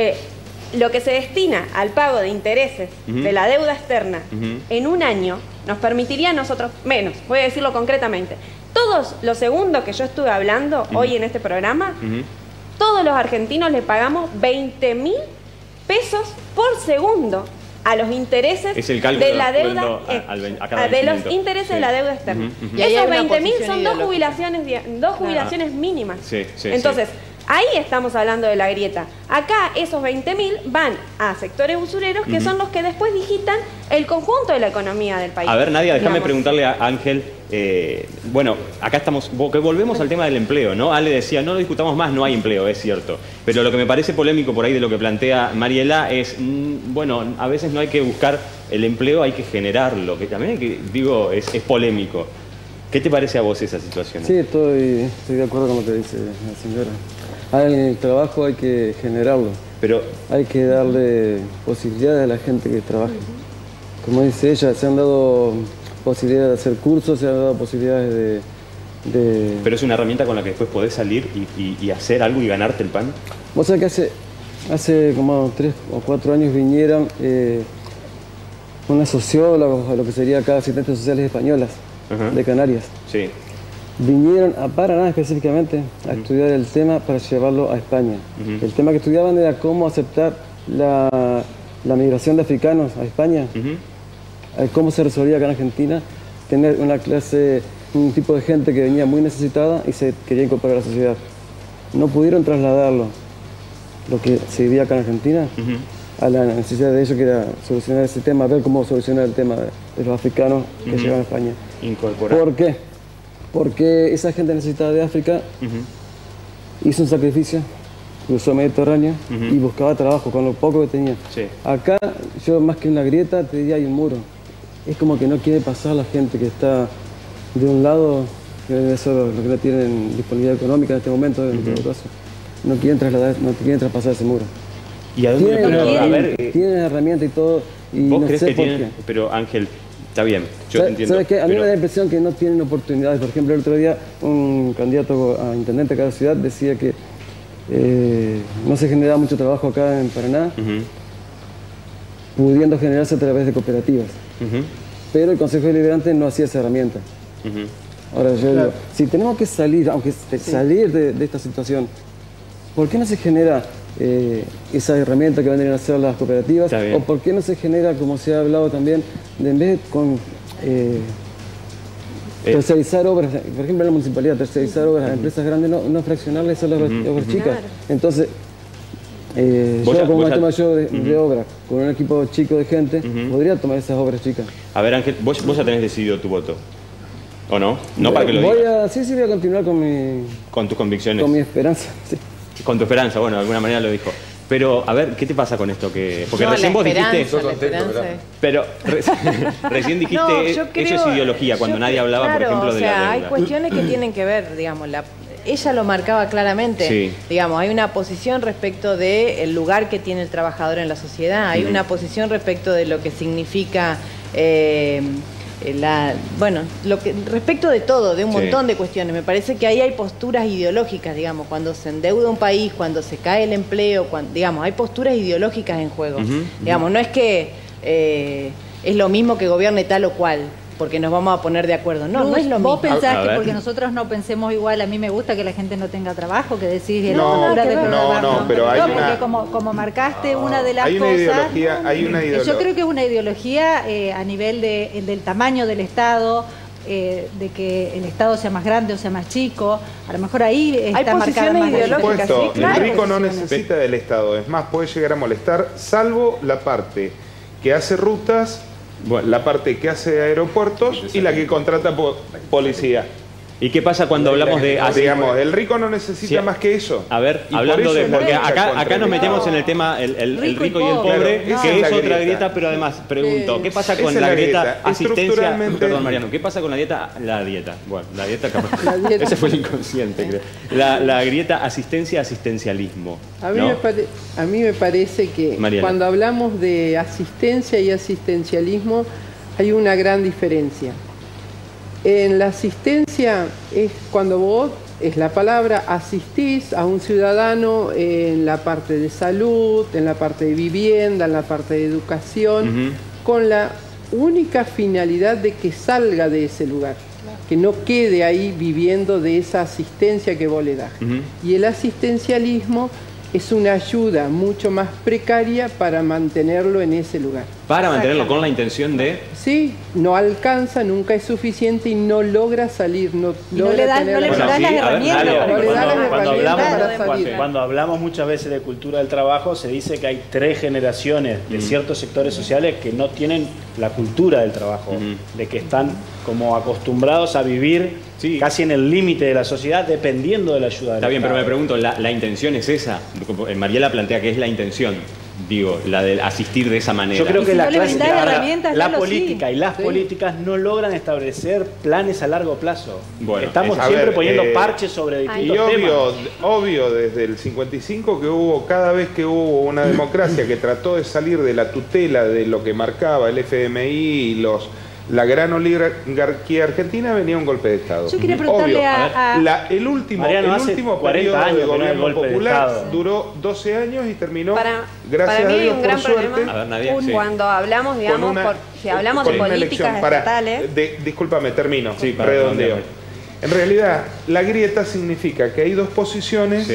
Speaker 14: lo que se destina al pago de intereses de la deuda externa en un año nos permitiría a nosotros, menos, voy a decirlo concretamente, todos los segundos que yo estuve hablando hoy en este programa, todos los argentinos le pagamos 20.000 pesos por segundo a los intereses de la deuda, de los intereses de la deuda externa. Esos 20.000 son dos jubilaciones mínimas. Entonces, Ahí estamos hablando de la grieta. Acá esos 20.000 van a sectores usureros que son los que después digitan el conjunto de la economía del país.
Speaker 1: A ver, Nadia, déjame preguntarle a Ángel. Bueno, acá estamos, que volvemos al tema del empleo, ¿no? Ale decía, no lo discutamos más, no hay empleo, es cierto. Pero lo que me parece polémico por ahí de lo que plantea Mariela es, bueno, a veces no hay que buscar el empleo, hay que generarlo, que también hay que, digo, es polémico. ¿Qué te parece a vos esa situación?
Speaker 17: Sí, estoy de acuerdo con lo que dice la señora. El trabajo hay que generarlo,
Speaker 1: pero
Speaker 17: hay que darle posibilidades a la gente que trabaje. Como dice ella, se han dado posibilidades de hacer cursos, se han dado posibilidades de...
Speaker 1: Pero es una herramienta con la que después podés salir y hacer algo y ganarte el pan.
Speaker 17: Vos sabés que hace como 3 o 4 años vinieron unas sociólogos, lo que sería acá asistentes sociales españolas, de Canarias.
Speaker 1: Sí.
Speaker 17: Vinieron a Paraná específicamente a estudiar el tema para llevarlo a España. El tema que estudiaban era cómo aceptar la migración de africanos a España, cómo se resolvía acá en Argentina, tener una clase, un tipo de gente que venía muy necesitada y se quería incorporar a la sociedad. No pudieron trasladarlo, lo que se vivía acá en Argentina, a la necesidad de ellos, que era solucionar ese tema, ver cómo solucionar el tema de los africanos que llegan a España.
Speaker 1: Incorporar.
Speaker 17: ¿Por qué? Porque esa gente necesitada de África hizo un sacrificio, cruzó el Mediterráneo y buscaba trabajo con lo poco que tenía.
Speaker 1: Sí.
Speaker 17: Acá, yo más que una grieta, te diría hay un muro. Es como que no quiere pasar la gente que está de un lado, que eso es lo que no tienen disponibilidad económica en este momento, en todo caso. No quieren trasladar, no quieren traspasar ese muro.
Speaker 1: ¿Y a dónde?
Speaker 17: Tienen herramientas y todo, y
Speaker 1: ¿Vos
Speaker 17: no
Speaker 1: crees
Speaker 17: sé
Speaker 1: que
Speaker 17: por
Speaker 1: tienen?
Speaker 17: qué.
Speaker 1: Pero Ángel, está bien, yo te entiendo.
Speaker 17: ¿Sabes qué? A mí me da la impresión que no tienen oportunidades. Por ejemplo, el otro día un candidato a intendente de cada ciudad decía que no se generaba mucho trabajo acá en Paraná, pudiendo generarse a través de cooperativas. Pero el Consejo Deliberante no hacía esa herramienta. Ahora yo digo, si tenemos que salir, aunque salir de esta situación, ¿por qué no se genera esa herramienta que vendrían a hacer las cooperativas? ¿O por qué no se genera, como se ha hablado también, de en vez con tercerizar obras, por ejemplo en la municipalidad, tercerizar obras a empresas grandes, no fraccionarles a las obras chicas? Entonces, yo como maestro mayor de obra, con un equipo chico de gente, podría tomar esas obras chicas.
Speaker 1: A ver, Ángel, vos ya tenés decidido tu voto, ¿o no? No para que lo digas.
Speaker 17: Sí, voy a continuar con mi...
Speaker 1: Con tus convicciones.
Speaker 17: Con mi esperanza, sí.
Speaker 1: Con tu esperanza, bueno, de alguna manera lo dijo. Pero, a ver, ¿qué te pasa con esto? Porque no, recién vos dijiste... Pero recién dijiste, eso es ideología, cuando nadie hablaba, por ejemplo, de la deuda.
Speaker 2: Hay cuestiones que tienen que ver, digamos, ella lo marcaba claramente. Digamos, hay una posición respecto del lugar que tiene el trabajador en la sociedad, hay una posición respecto de lo que significa... respecto de todo, de un montón de cuestiones. Me parece que ahí hay posturas ideológicas, digamos, cuando se endeuda un país, cuando se cae el empleo, digamos, hay posturas ideológicas en juego. Digamos, no es que es lo mismo que gobierne tal o cual, porque nos vamos a poner de acuerdo. No es lo mismo.
Speaker 6: ¿Vos pensás que porque nosotros no pensemos igual, a mí me gusta que la gente no tenga trabajo, que decís...
Speaker 3: No, pero hay
Speaker 6: porque como marcaste una de las cosas...
Speaker 3: Hay una ideología.
Speaker 6: Yo creo que es una ideología a nivel del tamaño del Estado, de que el Estado sea más grande o sea más chico. A lo mejor ahí está marcada más
Speaker 3: ideológicas. El rico no necesita del Estado. Es más, puede llegar a molestar, salvo la parte que hace rutas... Bueno, la parte que hace aeropuertos y la que contrata policía.
Speaker 1: ¿Y qué pasa cuando hablamos de...
Speaker 3: Digamos, el rico no necesita más que eso.
Speaker 1: A ver, hablando de... Porque acá nos metemos en el tema el rico y el pobre, que es otra grieta, pero además, pregunto, ¿qué pasa con la grieta asistencia? Perdón, Mariano, ¿qué pasa con la dieta? Bueno, la dieta capaz. Ese fue el inconsciente, creo. La grieta asistencia-asistencialismo.
Speaker 16: A mí me parece que cuando hablamos de asistencia y asistencialismo hay una gran diferencia. En la asistencia es cuando vos, es la palabra, asistís a un ciudadano en la parte de salud, en la parte de vivienda, en la parte de educación, con la única finalidad de que salga de ese lugar, que no quede ahí viviendo de esa asistencia que vos le das. Y el asistencialismo es una ayuda mucho más precaria para mantenerlo en ese lugar.
Speaker 1: para mantenerlo con la intención de...
Speaker 16: Sí, no alcanza, nunca es suficiente y no logra salir, no le da las herramientas.
Speaker 7: Cuando hablamos muchas veces de cultura del trabajo, se dice que hay 3 generaciones de ciertos sectores sociales que no tienen la cultura del trabajo, de que están como acostumbrados a vivir casi en el límite de la sociedad, dependiendo de la ayuda del
Speaker 1: Está bien,
Speaker 7: Estado.
Speaker 1: pero me pregunto, ¿la intención es esa? Mariela plantea que es la intención. Digo, la de asistir de esa manera.
Speaker 7: Yo creo que la política y las
Speaker 1: Sí.
Speaker 7: políticas no logran establecer planes a largo plazo.
Speaker 1: Bueno,
Speaker 7: estamos siempre poniendo parches sobre distintos temas.
Speaker 3: Obvio, desde el 55 que hubo, cada vez que hubo una democracia que trató de salir de la tutela de lo que marcaba el FMI y la gran oligarquía argentina, venía un golpe de Estado.
Speaker 6: Yo quería preguntarle
Speaker 3: el último periodo de gobierno popular duró 12 años y terminó, gracias a Dios, por suerte,
Speaker 14: cuando hablamos, digamos, si hablamos de políticas estatales...
Speaker 3: Discúlpame, termino, redondeo. En realidad, la grieta significa que hay dos posiciones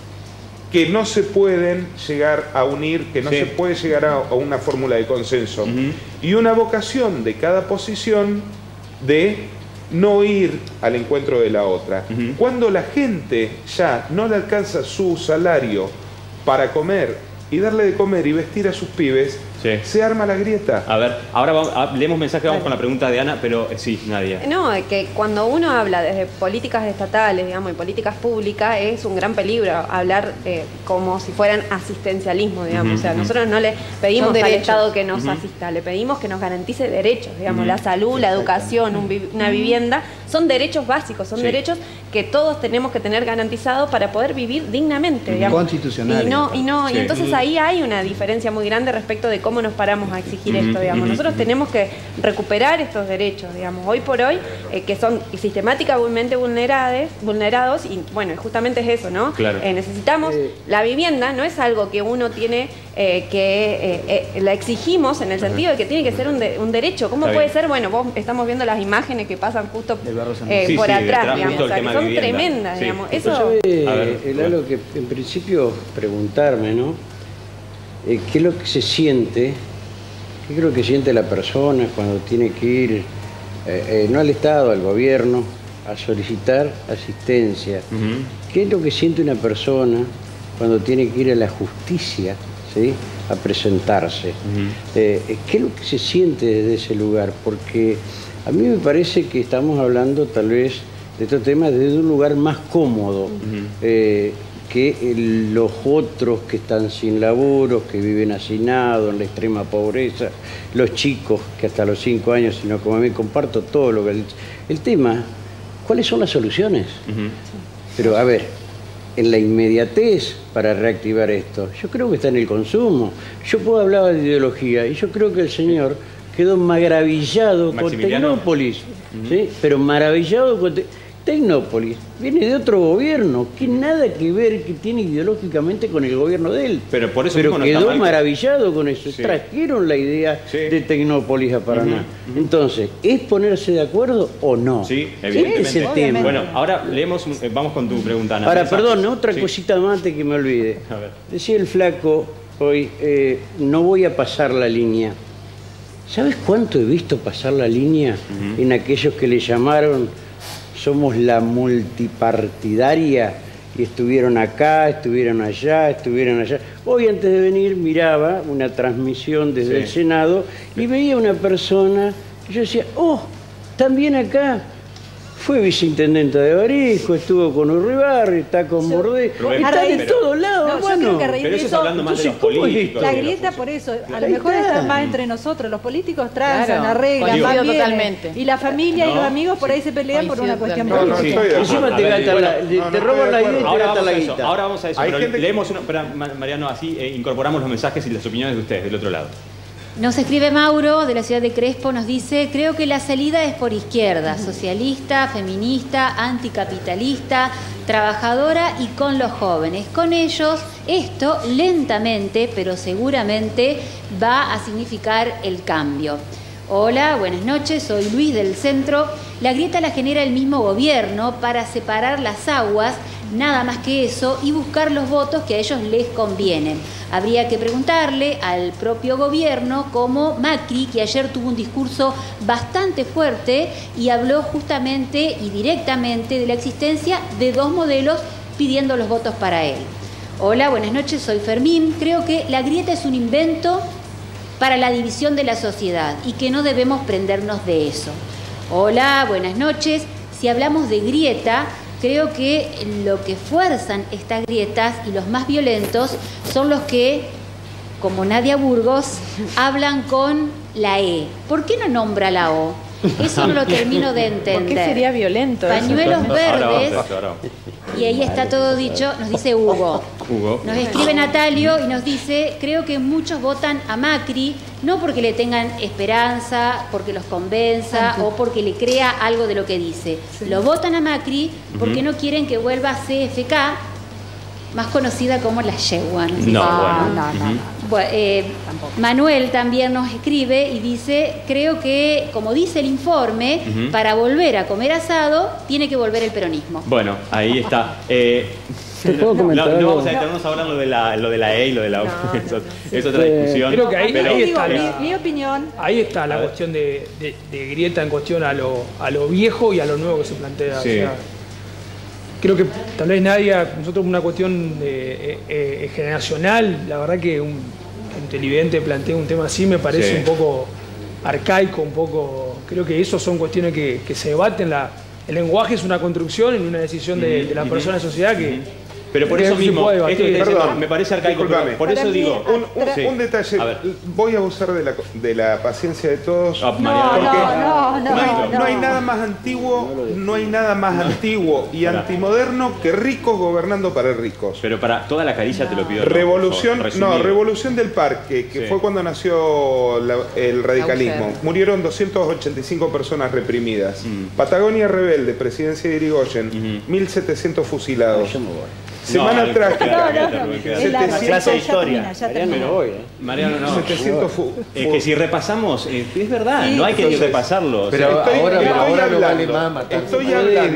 Speaker 3: que no se pueden llegar a unir, que no se puede llegar a una fórmula de consenso. Y una vocación de cada posición de no ir al encuentro de la otra. Cuando la gente ya no le alcanza su salario para comer y darle de comer y vestir a sus pibes, se arma la grieta.
Speaker 1: A ver, ahora leemos mensaje, vamos con la pregunta de Ana, pero sí, Nadia.
Speaker 14: No, que cuando uno habla desde políticas estatales, digamos, y políticas públicas, es un gran peligro hablar como si fueran asistencialismo, digamos. O sea, nosotros no le pedimos al Estado que nos asista, le pedimos que nos garantice derechos, digamos, la salud, la educación, una vivienda, son derechos básicos, son derechos que todos tenemos que tener garantizados para poder vivir dignamente, digamos.
Speaker 13: Constitucional.
Speaker 14: Y entonces ahí hay una diferencia muy grande respecto de cómo nos paramos a exigir esto, digamos. Nosotros tenemos que recuperar estos derechos, digamos, hoy por hoy, que son sistemáticamente vulnerados, y bueno, justamente es eso, ¿no?
Speaker 1: Claro.
Speaker 14: Necesitamos, la vivienda no es algo que uno tiene la exigimos en el sentido de que tiene que ser un derecho. ¿Cómo puede ser? Bueno, estamos viendo las imágenes que pasan justo por atrás, digamos, o sea, que son tremendas, digamos. Eso...
Speaker 4: Lalo, que en principio preguntarme, ¿no? ¿Qué es lo que se siente? ¿Qué creo que siente la persona cuando tiene que ir, no al Estado, al gobierno, a solicitar asistencia? ¿Qué es lo que siente una persona cuando tiene que ir a la justicia, ¿sí?, a presentarse? ¿Qué es lo que se siente desde ese lugar? Porque a mí me parece que estamos hablando tal vez de estos temas desde un lugar más cómodo que los otros que están sin laburo, que viven hacinados en la extrema pobreza, los chicos que hasta los 5 años, sino como a mí comparto todo lo que el tema, ¿cuáles son las soluciones? Pero a ver, en la inmediatez para reactivar esto, yo creo que está en el consumo. Yo puedo hablar de ideología y yo creo que el señor quedó maravillado con Tecnópolis, ¿sí? Pero maravillado con Tecnópolis. Viene de otro gobierno, que nada que ver, que tiene ideológicamente con el gobierno de él.
Speaker 1: Pero por eso
Speaker 4: quedó
Speaker 1: no
Speaker 4: maravillado con eso. Trajeron la idea de Tecnópolis a Paraná. Entonces, ¿es ponerse de acuerdo o no?
Speaker 1: Sí, evidentemente.
Speaker 4: Ese es el tema.
Speaker 1: Bueno, ahora leemos, vamos con tu pregunta, Ana.
Speaker 4: Ahora, perdón, otra cosita más antes que me olvide.
Speaker 1: A ver.
Speaker 4: Decía el flaco hoy, no voy a pasar la línea. ¿Sabes cuánto he visto pasar la línea en aquellos que le llamaron somos la multipartidaria y estuvieron acá, estuvieron allá, estuvieron allá? Hoy antes de venir miraba una transmisión desde el Senado y veía una persona que yo decía, oh, también acá. Fue viceintendente de Barisco, estuvo con Urribarri, está con Bordé, está de todos lados, hermano.
Speaker 1: Pero eso está hablando más de los políticos.
Speaker 6: La grieta por eso, a lo mejor está más entre nosotros, los políticos transan, arreglan, van bien,
Speaker 2: totalmente.
Speaker 6: Y la familia y los amigos por ahí se pelean por una cuestión política.
Speaker 4: Encima te roban la idea y te gastan la guita.
Speaker 1: Ahora vamos a eso, pero leemos Mariano, así incorporamos los mensajes y las opiniones de ustedes del otro lado.
Speaker 18: Nos escribe Mauro, de la ciudad de Crespo, nos dice: creo que la salida es por izquierda, socialista, feminista, anticapitalista, trabajadora y con los jóvenes. Con ellos, esto lentamente, pero seguramente, va a significar el cambio. Hola, buenas noches, soy Luis del Centro. La grieta la genera el mismo gobierno para separar las aguas, nada más que eso, y buscar los votos que a ellos les convienen. Habría que preguntarle al propio gobierno, como Macri, que ayer tuvo un discurso bastante fuerte y habló justamente y directamente de la existencia de dos modelos pidiendo los votos para él. Hola, buenas noches, soy Fermín. Creo que la grieta es un invento para la división de la sociedad y que no debemos prendernos de eso. Hola, buenas noches. Si hablamos de grieta, creo que lo que fuerzan estas grietas y los más violentos son los que, como Nadia Burgos, hablan con la E. ¿Por qué no nombra la O? Eso no lo termino de entender.
Speaker 2: ¿Por qué sería violento?
Speaker 18: Pañuelos verdes. Y ahí está todo dicho, nos dice Hugo. Nos escribe Natalio y nos dice, creo que muchos votan a Macri, no porque le tengan esperanza, porque los convenza o porque le crea algo de lo que dice. Lo votan a Macri porque no quieren que vuelva CFK, más conocida como la yegua. Manuel también nos escribe y dice, creo que, como dice el informe, para volver a comer asado, tiene que volver el peronismo.
Speaker 1: Bueno, ahí está.
Speaker 17: ¿Puedo comentar
Speaker 1: no
Speaker 17: algo?
Speaker 1: vamos a detenernos ahora en lo de la E y lo de la U. Es otra discusión.
Speaker 15: Creo que ahí está
Speaker 6: mi opinión.
Speaker 15: Ahí está la cuestión de grieta en cuestión a lo viejo y a lo nuevo que se plantea.
Speaker 1: Sí.
Speaker 15: O sea, creo que tal vez Nadia, nosotros una cuestión generacional, la verdad que un televidente plantea un tema así me parece un poco arcaico, un poco. Creo que eso son cuestiones que se debaten. El lenguaje es una construcción en una decisión de la persona de sociedad que.
Speaker 1: Pero por eso mismo, esto que me parece arcaico, pero por eso digo...
Speaker 3: Un detalle, voy a abusar de la paciencia de todos,
Speaker 6: No
Speaker 3: hay nada más antiguo, y antimoderno que ricos gobernando para ricos.
Speaker 1: Pero para toda la caricia te lo pido.
Speaker 3: Revolución del Parque, que fue cuando nació el radicalismo. Murieron 285 personas reprimidas. Patagonia Rebelde, presidencia de Irigoyen, 1700 fusilados. Semana trágica.
Speaker 7: La clase de historia.
Speaker 1: Mariano, no. 700 que si repasamos, es verdad, no hay que repasarlo.
Speaker 5: Pero ahora no vale más.
Speaker 3: Estoy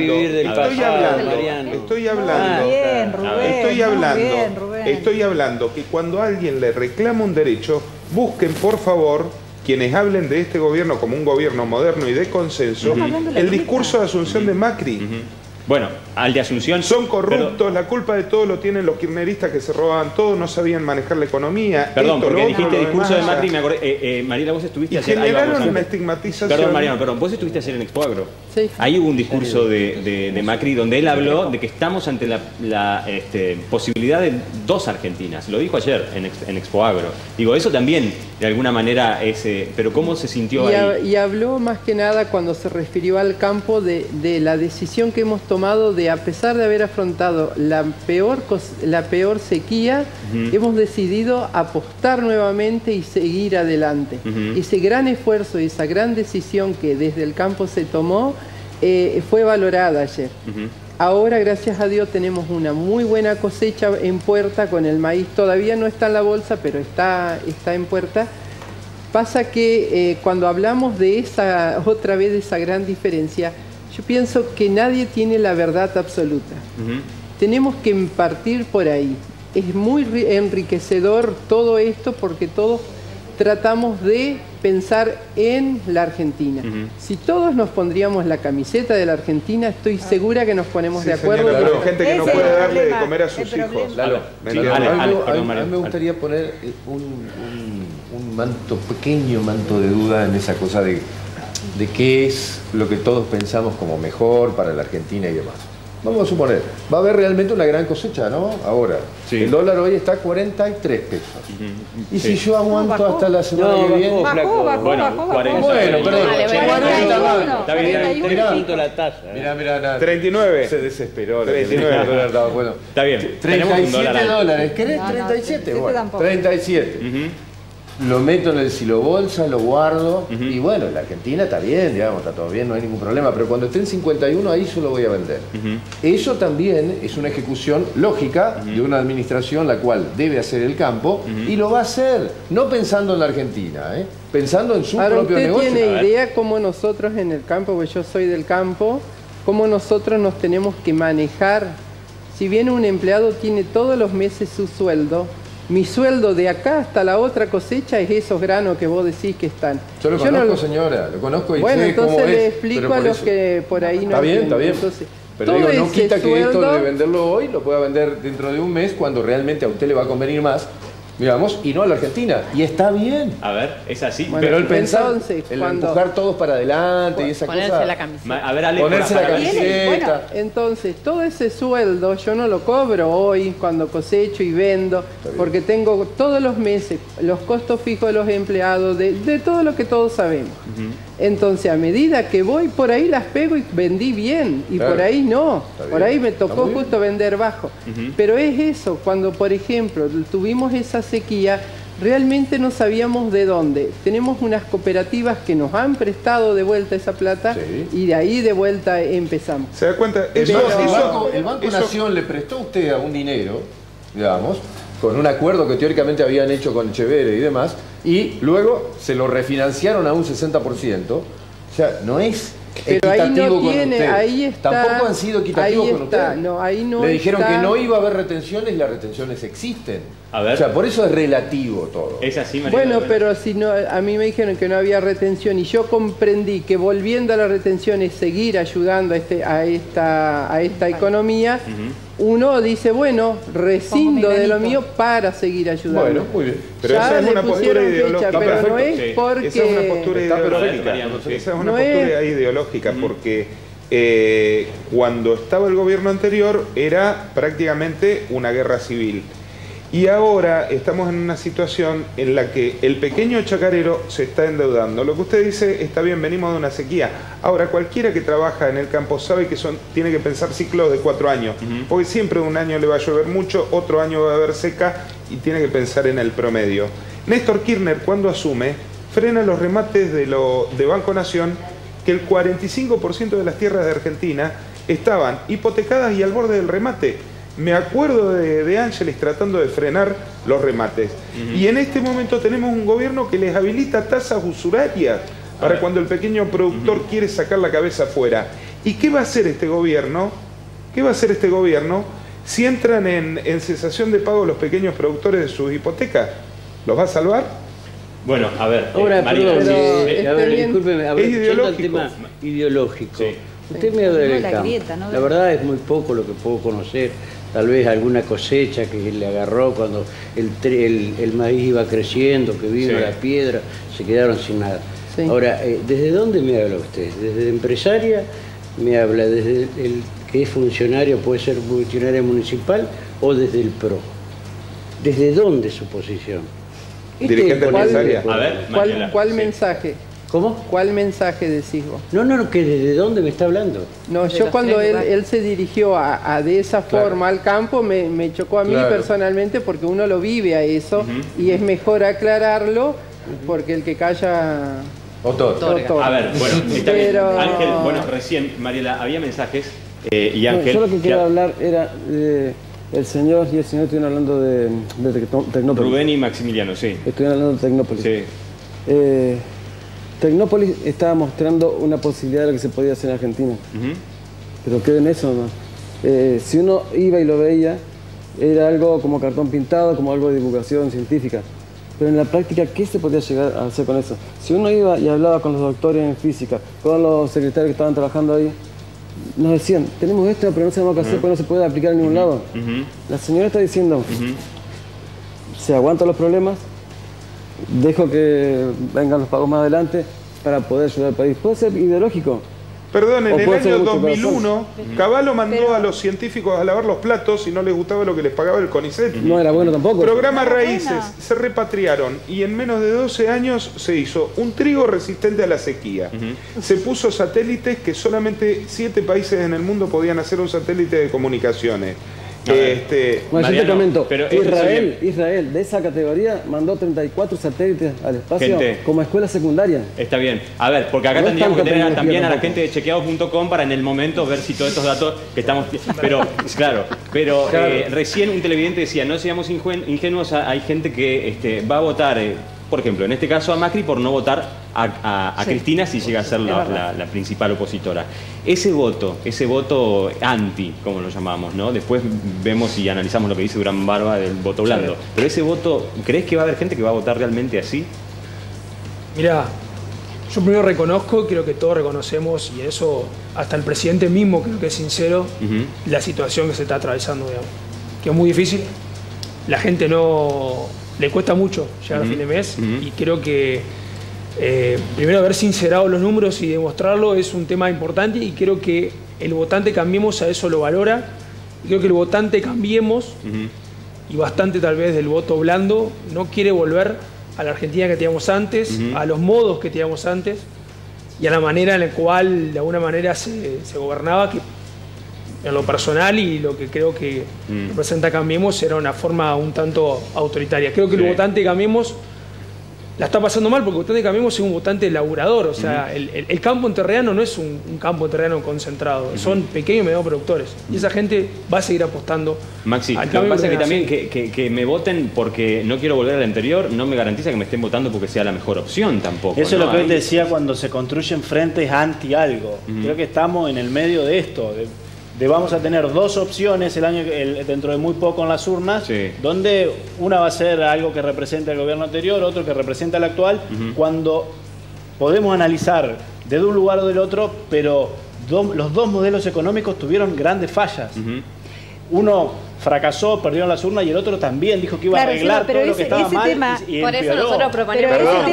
Speaker 3: hablando que cuando a alguien le reclama un derecho, busquen por favor, quienes hablen de este gobierno como un gobierno moderno y de consenso, el discurso de Asunción de Macri.
Speaker 1: Bueno, al de Asunción...
Speaker 3: Son corruptos, la culpa de todo lo tienen los kirchneristas que se robaban todo, no sabían manejar la economía.
Speaker 1: Perdón, porque dijiste discurso de Macri, me acordé. Mariela, vos estuviste ayer...
Speaker 3: generaron una estigmatización.
Speaker 1: Perdón, Mariano, vos estuviste ayer en Expo Agro.
Speaker 16: Sí.
Speaker 1: Ahí hubo un discurso de Macri donde él habló de que estamos ante la posibilidad de dos Argentinas. Lo dijo ayer en Expo Agro. Digo, eso también, de alguna manera, pero ¿cómo se sintió ahí?
Speaker 16: Y habló más que nada cuando se refirió al campo de la decisión que hemos tomado de, a pesar de haber afrontado la peor sequía, hemos decidido apostar nuevamente y seguir adelante. Ese gran esfuerzo y esa gran decisión que desde el campo se tomó fue valorada ayer. Ahora, gracias a Dios, tenemos una muy buena cosecha en puerta con el maíz. Todavía no está en la bolsa, pero está en puerta. Pasa que cuando hablamos de otra vez de esa gran diferencia, yo pienso que nadie tiene la verdad absoluta. Tenemos que partir por ahí. Es muy enriquecedor todo esto porque todos tratamos de pensar en la Argentina. Si todos nos pondríamos la camiseta de la Argentina, estoy segura que nos ponemos de acuerdo.
Speaker 3: Claro, gente que no puede darle de comer a sus hijos.
Speaker 5: A mí me gustaría poner un pequeño manto de duda en esa cosa de qué es lo que todos pensamos como mejor para la Argentina y demás. Vamos a suponer, va a haber realmente una gran cosecha, ¿no? Ahora, el dólar hoy está a 43 pesos. Y si yo aguanto hasta la semana que viene...
Speaker 6: Bajó,
Speaker 1: 40.
Speaker 5: Bueno, perdón,
Speaker 1: 40.
Speaker 5: Está bien,
Speaker 7: la tasa.
Speaker 5: Mirá,
Speaker 3: 39.
Speaker 5: Se desesperó.
Speaker 3: 39.
Speaker 5: Bueno,
Speaker 1: está bien.
Speaker 5: 37 dólares. ¿Querés 37? Bueno, 37. lo meto en el silobolsa, lo guardo, y bueno, la Argentina está bien, digamos, está todo bien, no hay ningún problema, pero cuando esté en 51 ahí yo lo voy a vender. Eso también es una ejecución lógica de una administración la cual debe hacer el campo, y lo va a hacer, no pensando en la Argentina, pensando en su propio negocio.
Speaker 16: ¿Usted tiene idea cómo nosotros en el campo, porque yo soy del campo, cómo nosotros nos tenemos que manejar? Si bien un empleado tiene todos los meses su sueldo, mi sueldo de acá hasta la otra cosecha es esos granos que vos decís que están.
Speaker 5: Yo lo conozco, señora, lo conozco y
Speaker 16: bueno,
Speaker 5: sé
Speaker 16: entonces
Speaker 5: cómo
Speaker 16: le
Speaker 5: es,
Speaker 16: explico a los que por ahí no...
Speaker 5: Está bien, está bien.
Speaker 16: Entonces,
Speaker 5: pero digo, no quita que esto de venderlo hoy lo pueda vender dentro de un mes cuando realmente a usted le va a convenir más, digamos, y no a la Argentina. Y está bien.
Speaker 1: A ver, es así.
Speaker 5: Bueno, pero el pensar, el empujar todos para adelante y esa
Speaker 2: ponerse
Speaker 5: cosa...
Speaker 2: la camiseta.
Speaker 1: A ver, Ale,
Speaker 5: ponerse la camiseta.
Speaker 16: Bueno, entonces, todo ese sueldo yo no lo cobro hoy cuando cosecho y vendo, porque tengo todos los meses los costos fijos de los empleados, de todo lo que todos sabemos. Entonces, a medida que voy, por ahí las pego y vendí bien, y por ahí no. Por ahí me tocó justo vender bajo. Pero es eso, cuando, por ejemplo, tuvimos esa sequía, realmente no sabíamos de dónde. Tenemos unas cooperativas que nos han prestado de vuelta esa plata y de ahí de vuelta empezamos.
Speaker 3: ¿Se da cuenta?
Speaker 5: El Banco Nación le prestó a usted un dinero, digamos, con un acuerdo que teóricamente habían hecho con Echeverre y demás, y luego se lo refinanciaron a un 60%. O sea, no es
Speaker 16: pero
Speaker 5: equitativo
Speaker 16: ahí no
Speaker 5: con
Speaker 16: tiene,
Speaker 5: usted.
Speaker 16: ahí está,
Speaker 5: tampoco han sido equitativos con usted.
Speaker 16: No, ahí no
Speaker 5: le dijeron
Speaker 16: está.
Speaker 5: que no iba a haber retenciones y las retenciones existen.
Speaker 1: A ver.
Speaker 5: O sea, por eso es relativo todo.
Speaker 1: Es así, María.
Speaker 16: Bueno, pero si no, a mí me dijeron que no había retención y yo comprendí que volviendo a la retención es seguir ayudando a esta economía. Uno dice, bueno, rescindo de lo mío para seguir ayudando.
Speaker 5: Bueno, muy bien.
Speaker 3: Pero esa es una postura ideológica.
Speaker 16: Pero no es porque...
Speaker 3: Esa es una postura ideológica. Esa es una postura ideológica porque cuando estaba el gobierno anterior era prácticamente una guerra civil. Y ahora estamos en una situación en la que el pequeño chacarero se está endeudando. Lo que usted dice está bien, venimos de una sequía. Ahora, cualquiera que trabaja en el campo sabe que tiene que pensar ciclos de 4 años. Porque siempre un año le va a llover mucho, otro año va a haber seca y tiene que pensar en el promedio. Néstor Kirchner, cuando asume, frena los remates de Banco Nación, que el 45% de las tierras de Argentina estaban hipotecadas y al borde del remate. Me acuerdo de Ángeles tratando de frenar los remates. Y en este momento tenemos un gobierno que les habilita tasas usurarias para cuando el pequeño productor quiere sacar la cabeza afuera. ¿Y qué va a hacer este gobierno? ¿Qué va a hacer este gobierno si entran en cesación de pago los pequeños productores de sus hipotecas? ¿Los va a salvar?
Speaker 1: Bueno, a ver,
Speaker 4: ahora,
Speaker 1: María,
Speaker 4: a ver, discúlpeme,
Speaker 3: es ideológico.
Speaker 4: El tema ideológico. Usted me habla del campo. La verdad es muy poco lo que puedo conocer. Tal vez alguna cosecha que le agarró cuando el maíz iba creciendo, que vino la piedra, se quedaron sin nada. Ahora, ¿desde dónde me habla usted? ¿Desde empresaria? ¿Me habla desde el que es funcionario, puede ser funcionario municipal, o desde el PRO? ¿Desde dónde su posición?
Speaker 3: Dirigente empresaria.
Speaker 1: A ver,
Speaker 16: ¿Cuál mensaje?
Speaker 4: ¿Cómo?
Speaker 16: ¿Cuál mensaje decís vos?
Speaker 4: No, que desde dónde me está hablando.
Speaker 16: No, yo cuando él se dirigió de esa forma al campo, me chocó a mí personalmente porque uno lo vive a eso y es mejor aclararlo porque el que calla...
Speaker 1: A ver, bueno, está bien. Ángel, bueno, recién, Mariela, había mensajes y Ángel...
Speaker 17: Yo lo que quería hablar era... el señor y el señor estuvieron hablando de Tecnópolis.
Speaker 1: Rubén y Maximiliano, sí.
Speaker 17: Estuvieron hablando de Tecnópolis.
Speaker 1: Sí.
Speaker 17: Tecnópolis estaba mostrando una posibilidad de lo que se podía hacer en Argentina. Pero ¿qué en eso? ¿No? Si uno iba y lo veía, era algo como cartón pintado, como algo de divulgación científica. Pero en la práctica, ¿qué se podía llegar a hacer con eso? Si uno iba y hablaba con los doctores en física, con los secretarios que estaban trabajando ahí, nos decían, tenemos esto, pero no sabemos qué hacer porque no se puede aplicar en ningún lado. La señora está diciendo, se aguantan los problemas, dejo que vengan los pagos más adelante para poder ayudar al país. Puede ser ideológico.
Speaker 3: Perdón, en el año 2001, Cavallo mandó a los científicos a lavar los platos y no les gustaba lo que les pagaba el CONICET.
Speaker 17: No era bueno tampoco.
Speaker 3: Programa Raíces, se repatriaron y en menos de 12 años se hizo un trigo resistente a la sequía. Se puso satélites que solamente 7 países en el mundo podían hacer un satélite de comunicaciones.
Speaker 17: Bueno, yo te comento,
Speaker 1: pero
Speaker 17: Israel, de esa categoría, mandó 34 satélites al espacio como escuela secundaria.
Speaker 1: Está bien. A ver, porque acá tendríamos que tener también a la gente de chequeados.com para en el momento ver si todos estos datos que estamos... Pero, claro, recién un televidente decía, no seamos ingenuos, hay gente que va a votar... por ejemplo, en este caso a Macri por no votar a Cristina si llega a ser la principal opositora. Ese voto anti, como lo llamamos, ¿no? Después vemos y analizamos lo que dice Durán Barba del voto blando. Sí. Pero ese voto, ¿crees que va a haber gente que va a votar realmente así?
Speaker 15: Mirá, yo primero reconozco, creo que todos reconocemos, y eso hasta el presidente mismo creo que es sincero, la situación que se está atravesando, digamos. Que es muy difícil, la gente le cuesta mucho llegar a fin de mes y creo que primero haber sincerado los números y demostrarlo es un tema importante y creo que el votante Cambiemos a eso lo valora y creo que el votante Cambiemos y bastante tal vez del voto blando no quiere volver a la Argentina que teníamos antes, a los modos que teníamos antes y a la manera en la cual de alguna manera se gobernaba, que en lo personal y lo que creo que representa Cambiemos era una forma un tanto autoritaria. Creo que el votante Cambiemos la está pasando mal porque el votante Cambiemos es un votante laburador. O sea, el campo entrerriano no es un campo entrerriano concentrado, son pequeños y medianos productores. Y esa gente va a seguir apostando.
Speaker 1: Maxi, lo que pasa es que también que me voten porque no quiero volver al anterior no me garantiza que me estén votando porque sea la mejor opción tampoco.
Speaker 7: Eso es lo que hoy te decía cuando se construyen frentes anti algo. Creo que estamos en el medio de esto. Vamos a tener dos opciones dentro de muy poco en las urnas, donde una va a ser algo que representa al gobierno anterior, otro que representa al actual, cuando podemos analizar desde un lugar o del otro, pero los dos modelos económicos tuvieron grandes fallas. Uno fracasó, perdieron las urnas y el otro también dijo que iba a arreglar todo lo que estaba mal y
Speaker 14: por eso nosotros proponemos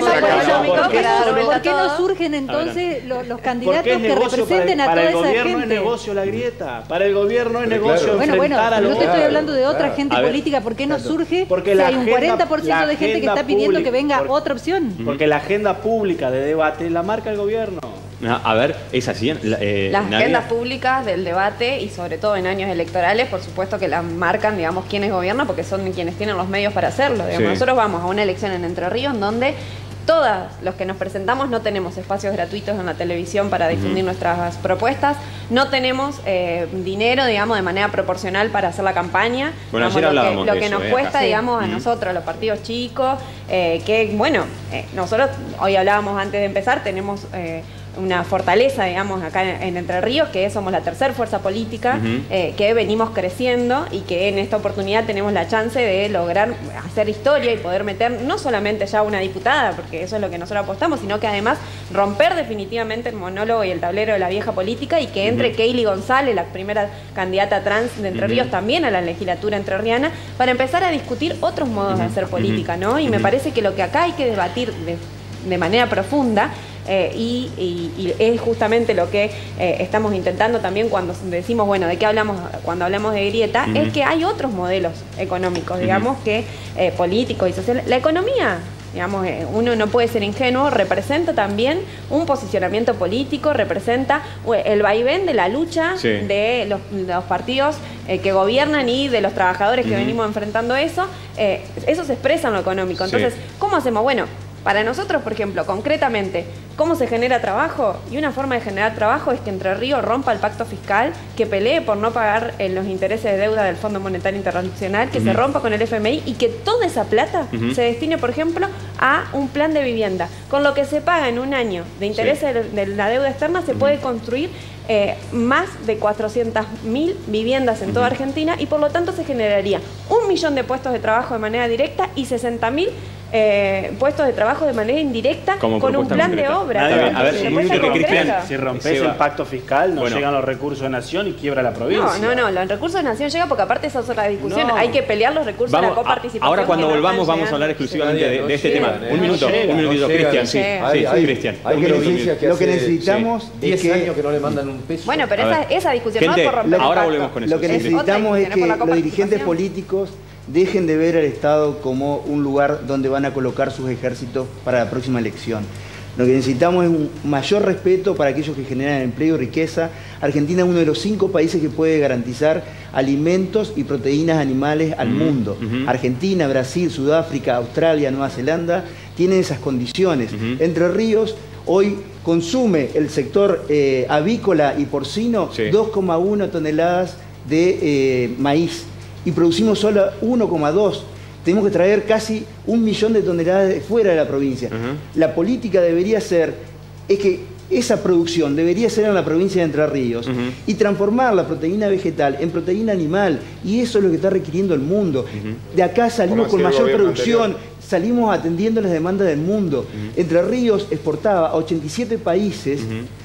Speaker 14: ¿por qué no surgen entonces los candidatos que representen a toda esa gente?
Speaker 7: Para el gobierno es negocio la grieta, para el gobierno es negocio enfrentar a los...
Speaker 6: Yo te estoy hablando de otra gente política, ¿por qué no surge si hay un 40% de gente que está pidiendo que venga otra opción?
Speaker 7: Porque la agenda pública de debate la marca el gobierno.
Speaker 1: A ver, es así.
Speaker 14: Las agendas públicas del debate y sobre todo en años electorales, por supuesto que las marcan, digamos, quienes gobiernan porque son quienes tienen los medios para hacerlo. Digamos. Nosotros vamos a una elección en Entre Ríos donde todos los que nos presentamos no tenemos espacios gratuitos en la televisión para difundir nuestras propuestas, no tenemos dinero, digamos, de manera proporcional para hacer la campaña.
Speaker 1: Bueno,
Speaker 14: digamos, lo que nos cuesta, digamos, a nosotros, los partidos chicos, nosotros, hoy hablábamos antes de empezar, tenemos... una fortaleza, digamos, acá en Entre Ríos, que somos la tercera fuerza política, que venimos creciendo y que en esta oportunidad tenemos la chance de lograr hacer historia y poder meter no solamente ya una diputada, porque eso es lo que nosotros apostamos, sino que además romper definitivamente el monólogo y el tablero de la vieja política y que entre Keili González, la primera candidata trans de Entre Ríos, también a la legislatura entrerriana, para empezar a discutir otros modos de hacer política, ¿no? Y me parece que lo que acá hay que debatir de manera profunda y es justamente lo que estamos intentando también cuando decimos, bueno, ¿de qué hablamos cuando hablamos de grieta? Es que hay otros modelos económicos, digamos, que políticos y sociales. La economía, digamos, uno no puede ser ingenuo, representa también un posicionamiento político, representa el vaivén de la lucha de los partidos que gobiernan y de los trabajadores que venimos enfrentando eso. Eso se expresa en lo económico. Entonces, ¿cómo hacemos? Bueno, para nosotros, por ejemplo, concretamente, ¿cómo se genera trabajo? Y una forma de generar trabajo es que Entre Ríos rompa el pacto fiscal, que pelee por no pagar los intereses de deuda del Fondo Monetario Internacional, que se rompa con el FMI y que toda esa plata se destine, por ejemplo, a un plan de vivienda. Con lo que se paga en un año de intereses de la deuda externa se puede construir más de 400.000 viviendas en toda Argentina y por lo tanto se generaría 1 millón de puestos de trabajo de manera directa y 60.000 puestos de trabajo de manera indirecta con un plan de obra.
Speaker 7: A ver, si rompes el pacto fiscal no llegan los recursos de nación y quiebra la provincia.
Speaker 14: No, los recursos de nación llegan porque aparte esa es otra discusión. Hay que pelear los recursos de la coparticipación.
Speaker 1: Ahora cuando volvamos vamos a hablar exclusivamente de este tema. Un minutito, Cristian. Sí, Cristian.
Speaker 13: Lo que necesitamos es
Speaker 5: 10 años que no le mandan un peso.
Speaker 14: Bueno, pero esa discusión no es por romper el pacto.
Speaker 1: Ahora volvemos con eso.
Speaker 13: Lo que necesitamos es que los dirigentes políticos dejen de ver al Estado como un lugar donde van a colocar sus ejércitos para la próxima elección. Lo que necesitamos es un mayor respeto para aquellos que generan empleo y riqueza. Argentina es uno de los 5 países que puede garantizar alimentos y proteínas animales al mundo. Argentina, Brasil, Sudáfrica, Australia, Nueva Zelanda tienen esas condiciones. Entre Ríos hoy consume el sector avícola y porcino 2,1 toneladas de maíz y producimos solo 1,2. Tenemos que traer casi 1 millón de toneladas de fuera de la provincia. La política debería ser, es que esa producción debería ser en la provincia de Entre Ríos y transformar la proteína vegetal en proteína animal, y eso es lo que está requiriendo el mundo. De acá salimos con mayor producción, salimos atendiendo las demandas del mundo. Entre Ríos exportaba a 87 países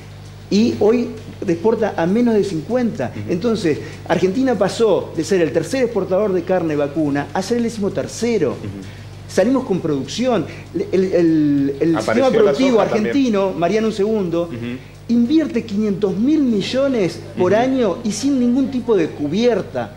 Speaker 13: y hoy exporta a menos de 50. Entonces, Argentina pasó de ser el tercer exportador de carne vacuna a ser el 13º. Salimos con producción. El sistema productivo argentino, Mariano, un segundo, invierte 500.000 millones por año y sin ningún tipo de cubierta.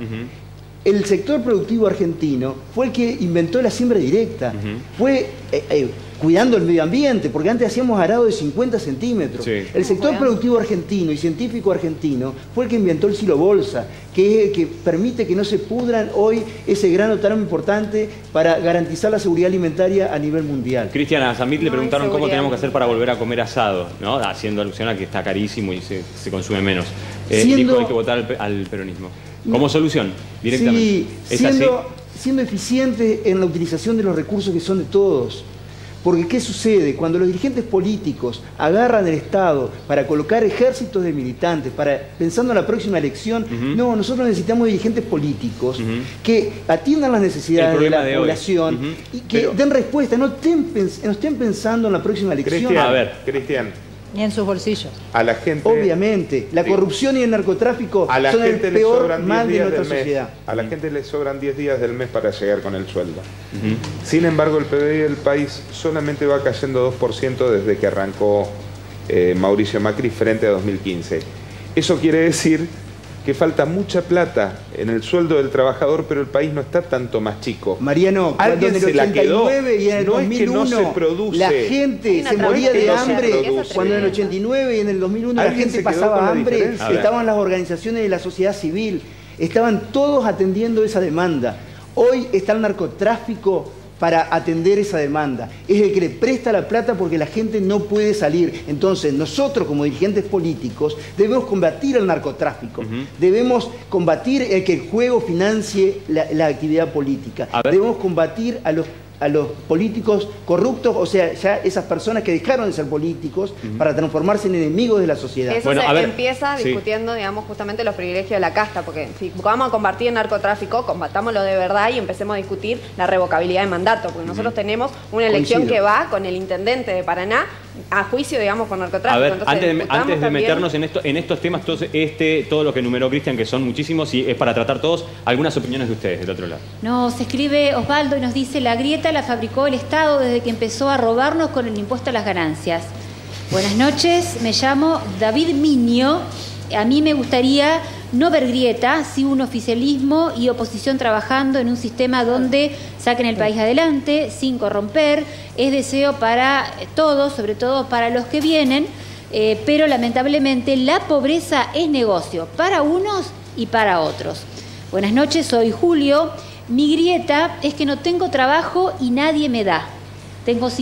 Speaker 13: El sector productivo argentino fue el que inventó la siembra directa. Fue cuidando el medio ambiente, porque antes hacíamos arado de 50 centímetros. El sector productivo argentino y científico argentino fue el que inventó el silo bolsa, que permite que no se pudran hoy ese grano tan importante para garantizar la seguridad alimentaria a nivel mundial.
Speaker 1: Cristian, a Samit le preguntaron cómo tenemos que hacer para volver a comer asado, ¿no? Haciendo alusión a que está carísimo y se consume menos. Dijo que hay que votar al peronismo. ¿Como solución? Directamente.
Speaker 13: Sí, siendo eficientes en la utilización de los recursos que son de todos. Porque ¿qué sucede? Cuando los dirigentes políticos agarran el Estado para colocar ejércitos de militantes, pensando en la próxima elección, no, nosotros necesitamos dirigentes políticos que atiendan las necesidades de la población y que den respuesta, no estén pensando en la próxima elección.
Speaker 3: Cristian.
Speaker 6: Ni en sus bolsillos.
Speaker 3: A la gente...
Speaker 13: Obviamente, la corrupción y el narcotráfico son el peor mal de nuestra sociedad.
Speaker 3: A la gente le sobran 10 días del mes para llegar con el sueldo. Sin embargo, el PBI del país solamente va cayendo 2% desde que arrancó Mauricio Macri frente a 2015. Eso quiere decir que falta mucha plata en el sueldo del trabajador, pero el país no está tanto más chico.
Speaker 13: Mariano,
Speaker 3: alguien
Speaker 13: en el 89 y en el 2001
Speaker 3: no se produce.
Speaker 13: La gente se moría de hambre. Cuando en el 89 y en el 2001 la gente pasaba hambre, estaban las organizaciones de la sociedad civil, estaban todos atendiendo esa demanda. Hoy está el narcotráfico para atender esa demanda. Es el que le presta la plata porque la gente no puede salir. Entonces, nosotros como dirigentes políticos debemos combatir el narcotráfico. Debemos combatir el que el juego financie la actividad política. Debemos combatir a los políticos corruptos, o sea, ya esas personas que dejaron de ser políticos para transformarse en enemigos de la sociedad.
Speaker 14: Eso se empieza discutiendo, digamos, justamente los privilegios de la casta, porque si vamos a combatir el narcotráfico, combatámoslo de verdad y empecemos a discutir la revocabilidad de mandato, porque nosotros tenemos una elección que va con el intendente de Paraná a juicio, digamos, por narcotráfico.
Speaker 1: A ver,
Speaker 14: entonces,
Speaker 1: antes de meternos en estos temas, todo lo que enumeró Cristian, que son muchísimos, y es para tratar todos, algunas opiniones de ustedes del otro lado.
Speaker 18: Nos escribe Osvaldo y nos dice: la grieta la fabricó el Estado desde que empezó a robarnos con el impuesto a las ganancias. Buenas noches, me llamo David Miño. A mí me gustaría no ver grieta, sí un oficialismo y oposición trabajando en un sistema donde saquen el país adelante, sin corromper. Es deseo para todos, sobre todo para los que vienen, pero lamentablemente la pobreza es negocio para unos y para otros. Buenas noches, soy Julio. Mi grieta es que no tengo trabajo y nadie me da. Tengo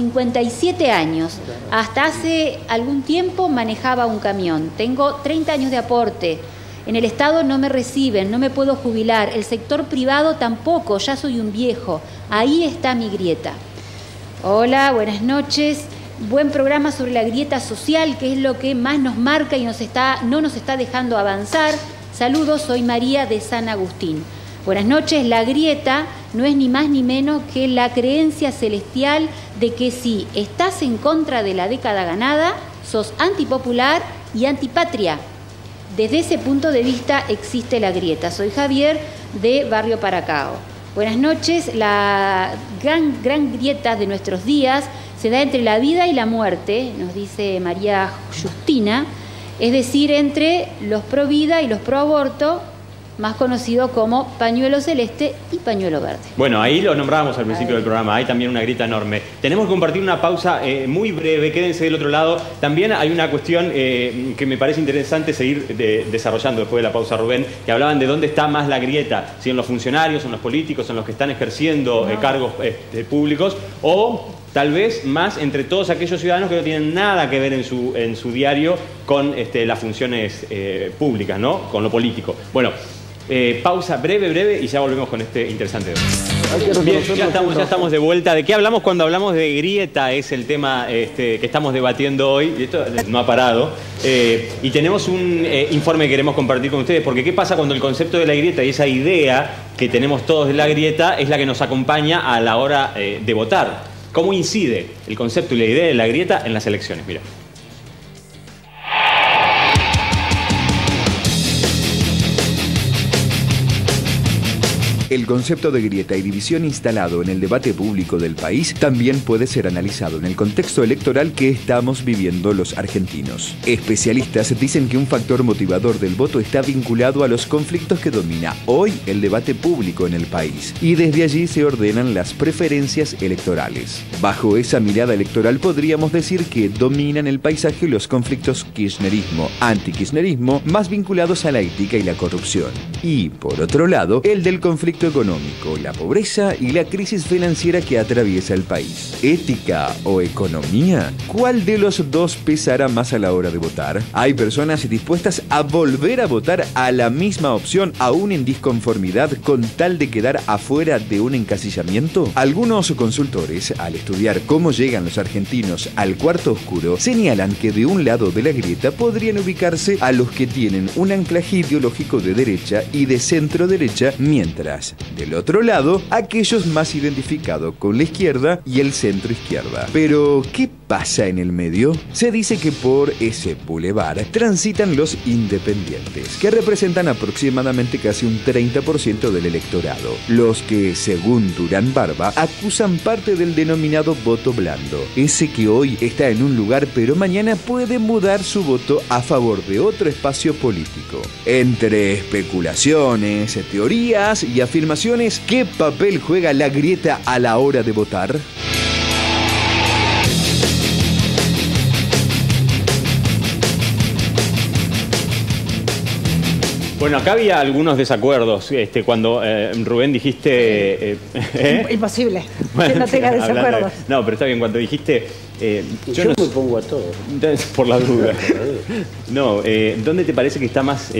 Speaker 18: 57 años. Hasta hace algún tiempo manejaba un camión. Tengo 30 años de aporte. En el Estado no me reciben, no me puedo jubilar. El sector privado tampoco, ya soy un viejo. Ahí está mi grieta. Hola, buenas noches. Buen programa sobre la grieta social, que es lo que más nos marca y no nos está dejando avanzar. Saludos, soy María de San Agustín. Buenas noches. La grieta no es ni más ni menos que la creencia celestial de que si estás en contra de la década ganada, sos antipopular y antipatria. Desde ese punto de vista existe la grieta. Soy Javier de Barrio Paracao. Buenas noches. La gran grieta de nuestros días se da entre la vida y la muerte, nos dice María Justina, es decir, entre los pro vida y los pro aborto, más conocido como pañuelo celeste y pañuelo verde.
Speaker 1: Bueno, ahí lo nombrábamos al principio del programa, hay también una grieta enorme. Tenemos que compartir una pausa muy breve, quédense del otro lado. También hay una cuestión que me parece interesante seguir desarrollando después de la pausa, Rubén, que hablaban de dónde está más la grieta, si en los funcionarios, en los políticos, en los que están ejerciendo cargos públicos, o tal vez más entre todos aquellos ciudadanos que no tienen nada que ver en su diario con las funciones públicas, ¿no? Con lo político. Bueno, pausa breve y ya volvemos con este interesante debate. Bien, ya estamos de vuelta. ¿De qué hablamos cuando hablamos de grieta? Es el tema que estamos debatiendo hoy. Esto no ha parado. Y tenemos un informe que queremos compartir con ustedes, porque ¿qué pasa cuando el concepto de la grieta y esa idea que tenemos todos de la grieta es la que nos acompaña a la hora de votar? ¿Cómo incide el concepto y la idea de la grieta en las elecciones? Mira.
Speaker 8: El concepto de grieta y división instalado en el debate público del país también puede ser analizado en el contexto electoral que estamos viviendo los argentinos. Especialistas dicen que un factor motivador del voto está vinculado a los conflictos que domina hoy el debate público en el país, y desde allí se ordenan las preferencias electorales. Bajo esa mirada electoral podríamos decir que dominan el paisaje los conflictos kirchnerismo, anti-kirchnerismo, más vinculados a la ética y la corrupción. Y, por otro lado, el del conflicto económico, la pobreza y la crisis financiera que atraviesa el país. ¿Ética o economía? ¿Cuál de los dos pesará más a la hora de votar? ¿Hay personas dispuestas a volver a votar a la misma opción aún en disconformidad con tal de quedar afuera de un encasillamiento? Algunos consultores, al estudiar cómo llegan los argentinos al cuarto oscuro, señalan que de un lado de la grieta podrían ubicarse a los que tienen un anclaje ideológico de derecha y de centro derecha, mientras del otro lado, aquellos más identificados con la izquierda y el centro izquierda. Pero, ¿qué pasa en el medio? Se dice que por ese bulevar transitan los independientes, que representan aproximadamente casi un 30% del electorado. Los que, según Durán Barba, acusan parte del denominado voto blando, ese que hoy está en un lugar pero mañana puede mudar su voto a favor de otro espacio político. Entre especulaciones, teorías y afirmaciones, ¿qué papel juega la grieta a la hora de votar?
Speaker 1: Bueno, acá había algunos desacuerdos. Cuando Rubén dijiste...
Speaker 6: Imposible
Speaker 1: bueno,
Speaker 6: que no tenga desacuerdos.
Speaker 1: No, pero está bien, cuando dijiste...
Speaker 4: yo no me pongo a todo.
Speaker 1: Por la duda. No, ¿dónde te parece que está más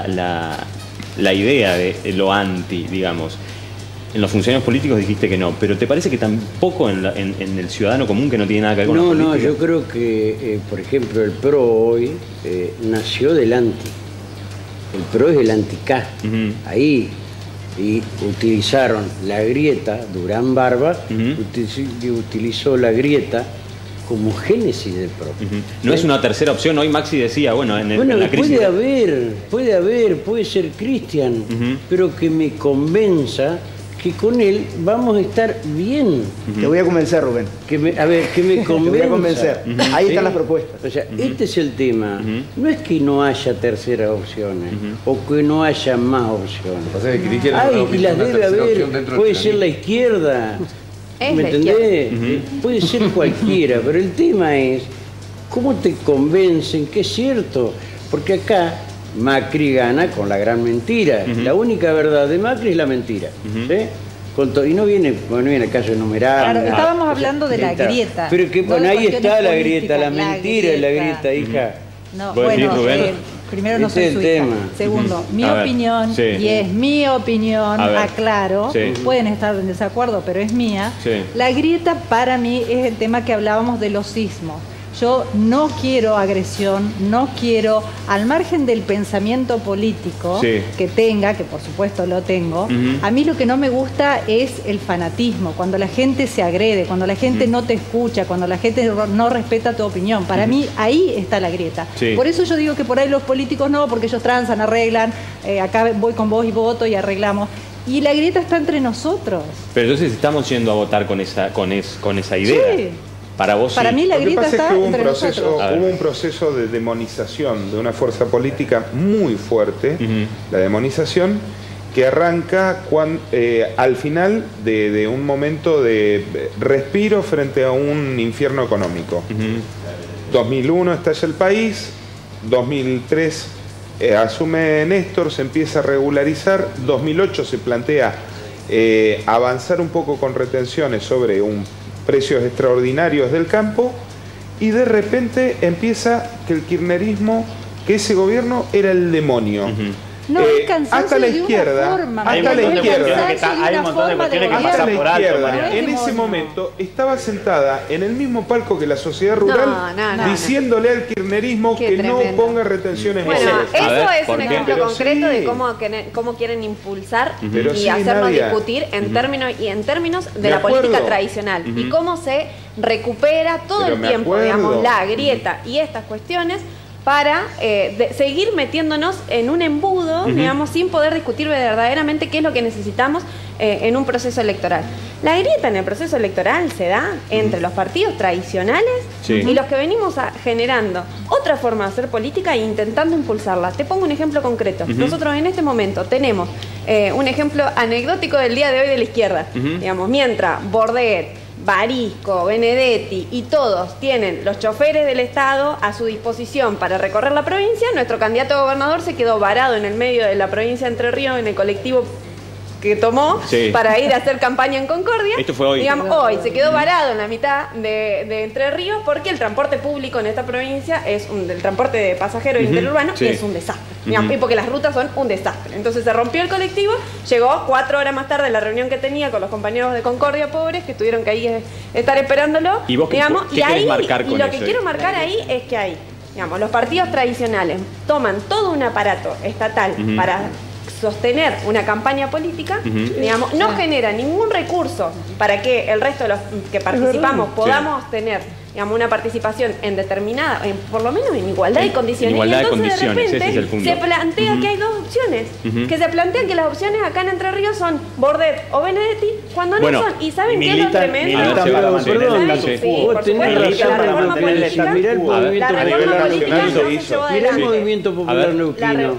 Speaker 1: la idea de lo anti, digamos? En los funcionarios políticos dijiste que no, pero ¿te parece que tampoco en el ciudadano común que no tiene nada que ver con la política?
Speaker 4: No, yo creo que, por ejemplo, el PRO hoy nació del anti. El PRO es el anti-K. Ahí y utilizaron la grieta, Durán Barba utilizó la grieta como génesis del PRO.
Speaker 1: No es una tercera opción. Hoy Maxi decía, en la crisis...
Speaker 4: puede ser Cristian, pero que me convenza que con él vamos a estar bien.
Speaker 13: Te voy a convencer, Rubén.
Speaker 4: Que me convenza.
Speaker 13: Te voy a convencer. Ahí están las propuestas.
Speaker 4: O sea, este es el tema. No es que no haya terceras opciones o que no haya más opciones. Y las debe haber. Puede ser la izquierda. ¿Me entendés? Puede ser cualquiera, pero el tema es cómo te convencen que es cierto. Porque acá Macri gana con la gran mentira. La única verdad de Macri es la mentira. Y no viene el caso de enumerar.
Speaker 6: Claro, estábamos hablando de la grieta.
Speaker 4: Pero que ahí está la grieta, la mentira es la grieta, hija.
Speaker 6: No, primero no soy su hija. Segundo, mi opinión, y es mi opinión, aclaro, pueden estar en desacuerdo, pero es mía. La grieta para mí es el tema que hablábamos de los sismos. Yo no quiero agresión, no quiero, al margen del pensamiento político que tenga, que por supuesto lo tengo, a mí lo que no me gusta es el fanatismo, cuando la gente se agrede, cuando la gente no te escucha, cuando la gente no respeta tu opinión. Para mí ahí está la grieta. Por eso yo digo que por ahí los políticos no, porque ellos transan, arreglan, acá voy con vos y voto y arreglamos. Y la grieta está entre nosotros.
Speaker 1: Pero entonces estamos yendo a votar con esa idea. Para vos
Speaker 6: Para mí la grieta está entre nosotros.
Speaker 3: Hubo un proceso de demonización de una fuerza política muy fuerte, la demonización, que arranca al final de un momento de respiro frente a un infierno económico. 2001 estalla el país, 2003 asume Néstor, se empieza a regularizar, 2008 se plantea avanzar un poco con retenciones sobre precios extraordinarios del campo, y de repente empieza que el kirchnerismo, que ese gobierno era el demonio.
Speaker 6: No, es cansancio
Speaker 3: hasta la
Speaker 6: de
Speaker 3: izquierda,
Speaker 6: una forma.
Speaker 3: hasta la izquierda,
Speaker 7: hay un montón de cuestiones que pasan por alto.
Speaker 3: En ese momento estaba sentada en el mismo palco que la sociedad rural, diciéndole al kirchnerismo que no ponga retenciones.
Speaker 14: Bueno, eso es un ejemplo concreto de cómo quieren impulsar y hacernos discutir en términos de la política tradicional y cómo se recupera todo el tiempo, digamos, la grieta y estas cuestiones, para seguir metiéndonos en un embudo, digamos, sin poder discutir verdaderamente qué es lo que necesitamos en un proceso electoral. La grieta en el proceso electoral se da entre los partidos tradicionales y los que venimos generando otra forma de hacer política e intentando impulsarla. Te pongo un ejemplo concreto. Nosotros en este momento tenemos un ejemplo anecdótico del día de hoy de la izquierda. Digamos, mientras Bordet, Barisco, Benedetti y todos tienen los choferes del Estado a su disposición para recorrer la provincia, nuestro candidato a gobernador se quedó varado en el medio de la provincia de Entre Ríos en el colectivo que tomó para ir a hacer campaña en Concordia.
Speaker 1: Esto fue hoy.
Speaker 14: Digamos, hoy se quedó varado en la mitad de Entre Ríos porque el transporte público en esta provincia el transporte de pasajeros interurbano es un desastre. Digamos, y porque las rutas son un desastre. Entonces se rompió el colectivo, llegó 4 horas más tarde a la reunión que tenía con los compañeros de Concordia pobres que tuvieron que ahí estar esperándolo.
Speaker 1: ¿Y vos
Speaker 14: digamos,
Speaker 1: qué querés marcar con
Speaker 14: lo
Speaker 1: eso?
Speaker 14: que quiero marcar ahí es que hay, digamos, los partidos tradicionales toman todo un aparato estatal para sostener una campaña política, digamos, no genera ningún recurso para que el resto de los que participamos podamos tener, digamos, una participación en determinada, por lo menos en igualdad de condiciones.
Speaker 1: Igualdad
Speaker 14: y entonces
Speaker 1: de condiciones, ese es el punto.
Speaker 14: se plantea que hay dos opciones, que se plantean que las opciones acá en Entre Ríos son Bordet o Benedetti, cuando no son. ¿Y saben qué es lo tremendo?
Speaker 4: Vos tenés razón para mantener el status quo. Mirá el movimiento popular neuquino.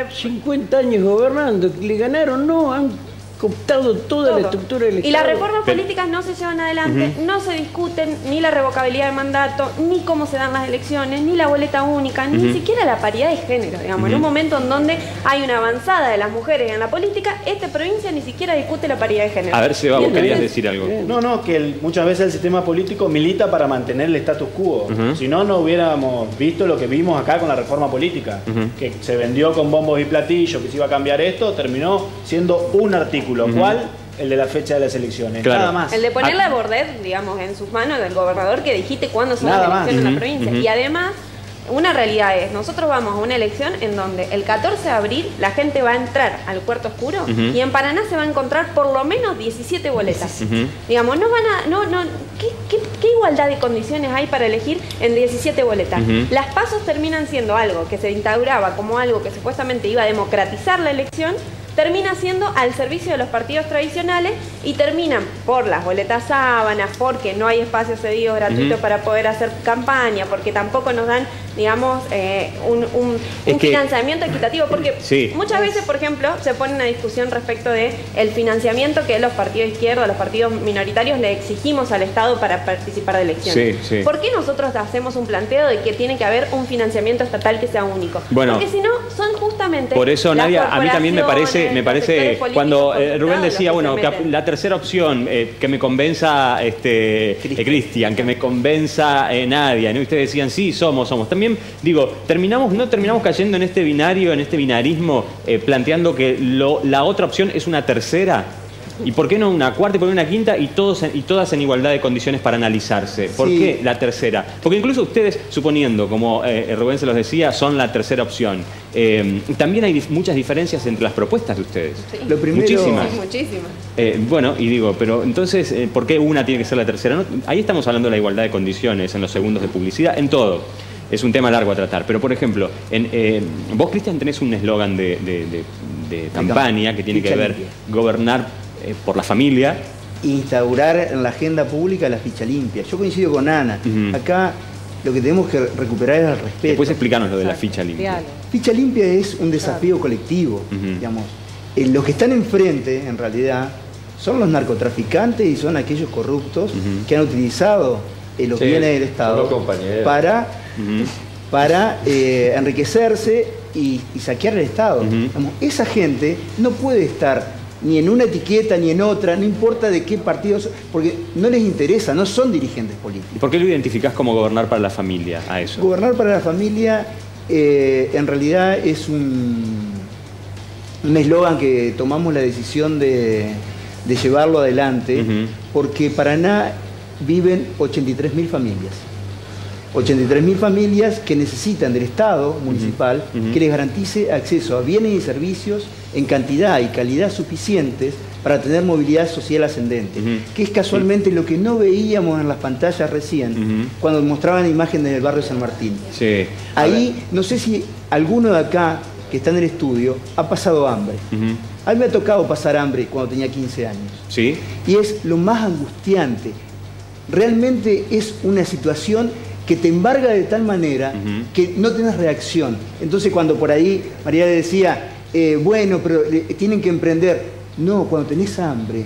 Speaker 4: 50 años gobernando, le ganaron, no, han cooptado toda la estructura del Estado.
Speaker 14: Y las reformas políticas no se llevan adelante, no se discuten ni la revocabilidad de mandato, ni cómo se dan las elecciones, ni la boleta única, ni siquiera la paridad de género. Digamos, en un momento en donde hay una avanzada de las mujeres en la política, esta provincia ni siquiera discute la paridad de género.
Speaker 1: A ver, Seba, vos querías decir algo.
Speaker 7: No, que muchas veces el sistema político milita para mantener el status quo. Si no, no hubiéramos visto lo que vimos acá con la reforma política, que se vendió con bombos y platillos, que se iba a cambiar esto, terminó siendo un artículo. ¿Cuál? El de la fecha de las elecciones.
Speaker 1: Claro.
Speaker 7: Nada más.
Speaker 14: El de ponerle a Bordet, digamos, en sus manos del gobernador que dijiste cuándo son las elecciones en la provincia. Y además, una realidad es, nosotros vamos a una elección en donde el 14 de abril la gente va a entrar al Cuarto Oscuro y en Paraná se va a encontrar por lo menos 17 boletas. Digamos, no van a... ¿Qué igualdad de condiciones hay para elegir en 17 boletas? Las pasos terminan siendo algo que se instauraba como algo que supuestamente iba a democratizar la elección, termina siendo al servicio de los partidos tradicionales y terminan por las boletas sábanas, porque no hay espacios cedidos gratuitos para poder hacer campaña, porque tampoco nos dan, digamos, un financiamiento equitativo, porque muchas veces, por ejemplo, se pone una discusión respecto de el financiamiento que los partidos de izquierda, los partidos minoritarios le exigimos al Estado para participar de elecciones. ¿Por qué nosotros hacemos un planteo de que tiene que haber un financiamiento estatal que sea único?
Speaker 1: Bueno,
Speaker 14: porque si no, son justamente...
Speaker 1: Por eso, Nadia, a mí también me parece cuando Rubén decía, bueno, que la tercera opción, que me convenza Cristian, que me convenza Nadia, ¿no? Ustedes decían, sí, somos. También, digo, no terminamos cayendo en este binario, en este binarismo, planteando que la otra opción es una tercera. ¿Y por qué no una cuarta y por qué una quinta y todas en igualdad de condiciones para analizarse? ¿Por qué la tercera? Porque incluso ustedes, suponiendo, como Rubén se los decía, son la tercera opción. También hay muchas diferencias entre las propuestas de ustedes.
Speaker 13: Lo primero,
Speaker 1: muchísimas.
Speaker 14: Muchísimas.
Speaker 1: Y digo, pero entonces, ¿por qué una tiene que ser la tercera? ¿No? Ahí estamos hablando de la igualdad de condiciones, en los segundos de publicidad, en todo. Es un tema largo a tratar. Pero, por ejemplo, vos, Cristian, tenés un eslogan de campaña que tiene que ver gobernar por la familia,
Speaker 13: instaurar en la agenda pública la ficha limpia. Yo coincido con Ana. Acá lo que tenemos que recuperar es el respeto.
Speaker 1: Después explicarnos lo de la ficha limpia.
Speaker 13: Ficha limpia es un desafío colectivo, digamos. Los que están enfrente, en realidad, son los narcotraficantes y son aquellos corruptos que han utilizado los bienes del Estado para enriquecerse y saquear el Estado. Digamos, esa gente no puede estar ni en una etiqueta ni en otra, no importa de qué partido, porque no les interesa, no son dirigentes políticos.
Speaker 1: ¿Por qué lo identificás como gobernar para la familia a eso?
Speaker 13: Gobernar para la familia en realidad es un eslogan que tomamos la decisión de llevarlo adelante, porque Paraná viven 83.000 familias. 83.000 familias que necesitan del Estado municipal que les garantice acceso a bienes y servicios en cantidad y calidad suficientes para tener movilidad social ascendente, que es casualmente lo que no veíamos en las pantallas recién, cuando mostraban imágenes del barrio San Martín. Ahí, no sé si alguno de acá que está en el estudio ha pasado hambre. A mí me ha tocado pasar hambre cuando tenía 15 años. Y es lo más angustiante. Realmente es una situación que te embarga de tal manera que no tenés reacción. Entonces cuando por ahí María le decía, bueno, pero tienen que emprender. No, cuando tenés hambre,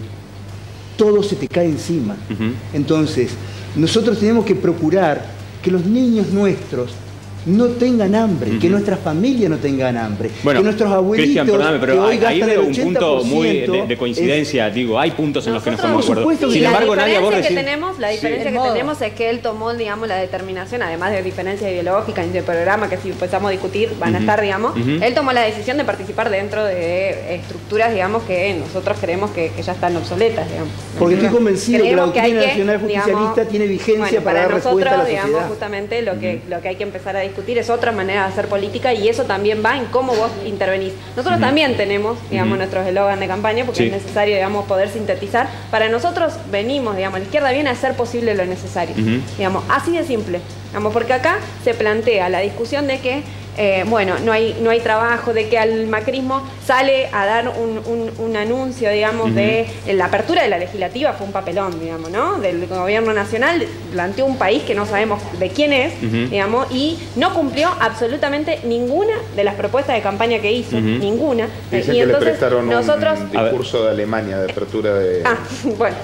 Speaker 13: todo se te cae encima. Entonces, nosotros tenemos que procurar que los niños nuestros no tengan hambre, que nuestras familias no tengan hambre,
Speaker 1: bueno,
Speaker 13: que nuestros abuelitos,
Speaker 1: Cristian, perdóname, pero
Speaker 13: que hoy
Speaker 1: ahí
Speaker 13: gastan
Speaker 1: veo
Speaker 13: el
Speaker 1: un punto muy de coincidencia, digo, hay puntos en los que no estamos de acuerdo. Sin embargo, Nadia, vos recién...
Speaker 14: La diferencia que tenemos es que él tomó, digamos, la determinación, además de diferencias ideológicas y de programa que si empezamos a discutir van a estar, digamos, él tomó la decisión de participar dentro de estructuras, digamos, que nosotros creemos que ya están obsoletas, digamos.
Speaker 13: Porque estoy convencido que la doctrina nacional justicialista tiene vigencia para dar respuesta a la sociedad.
Speaker 14: Digamos, justamente lo que hay que empezar a discutir es otra manera de hacer política y eso también va en cómo vos intervenís. Nosotros también tenemos, digamos, nuestros eslogan de campaña porque es necesario, digamos, poder sintetizar. Para nosotros venimos, digamos, la izquierda viene a hacer posible lo necesario. Digamos, así de simple. Digamos, porque acá se plantea la discusión de que bueno, no hay trabajo, de que al macrismo sale a dar un anuncio, digamos, de la apertura de la legislativa fue un papelón, digamos, ¿no? Del gobierno nacional planteó un país que no sabemos de quién es, digamos, y no cumplió absolutamente ninguna de las propuestas de campaña que hizo, ninguna.
Speaker 3: Dice
Speaker 14: y
Speaker 3: que
Speaker 14: entonces
Speaker 3: le prestaron
Speaker 14: nosotros
Speaker 3: un discurso de Alemania, de apertura de...
Speaker 14: bueno.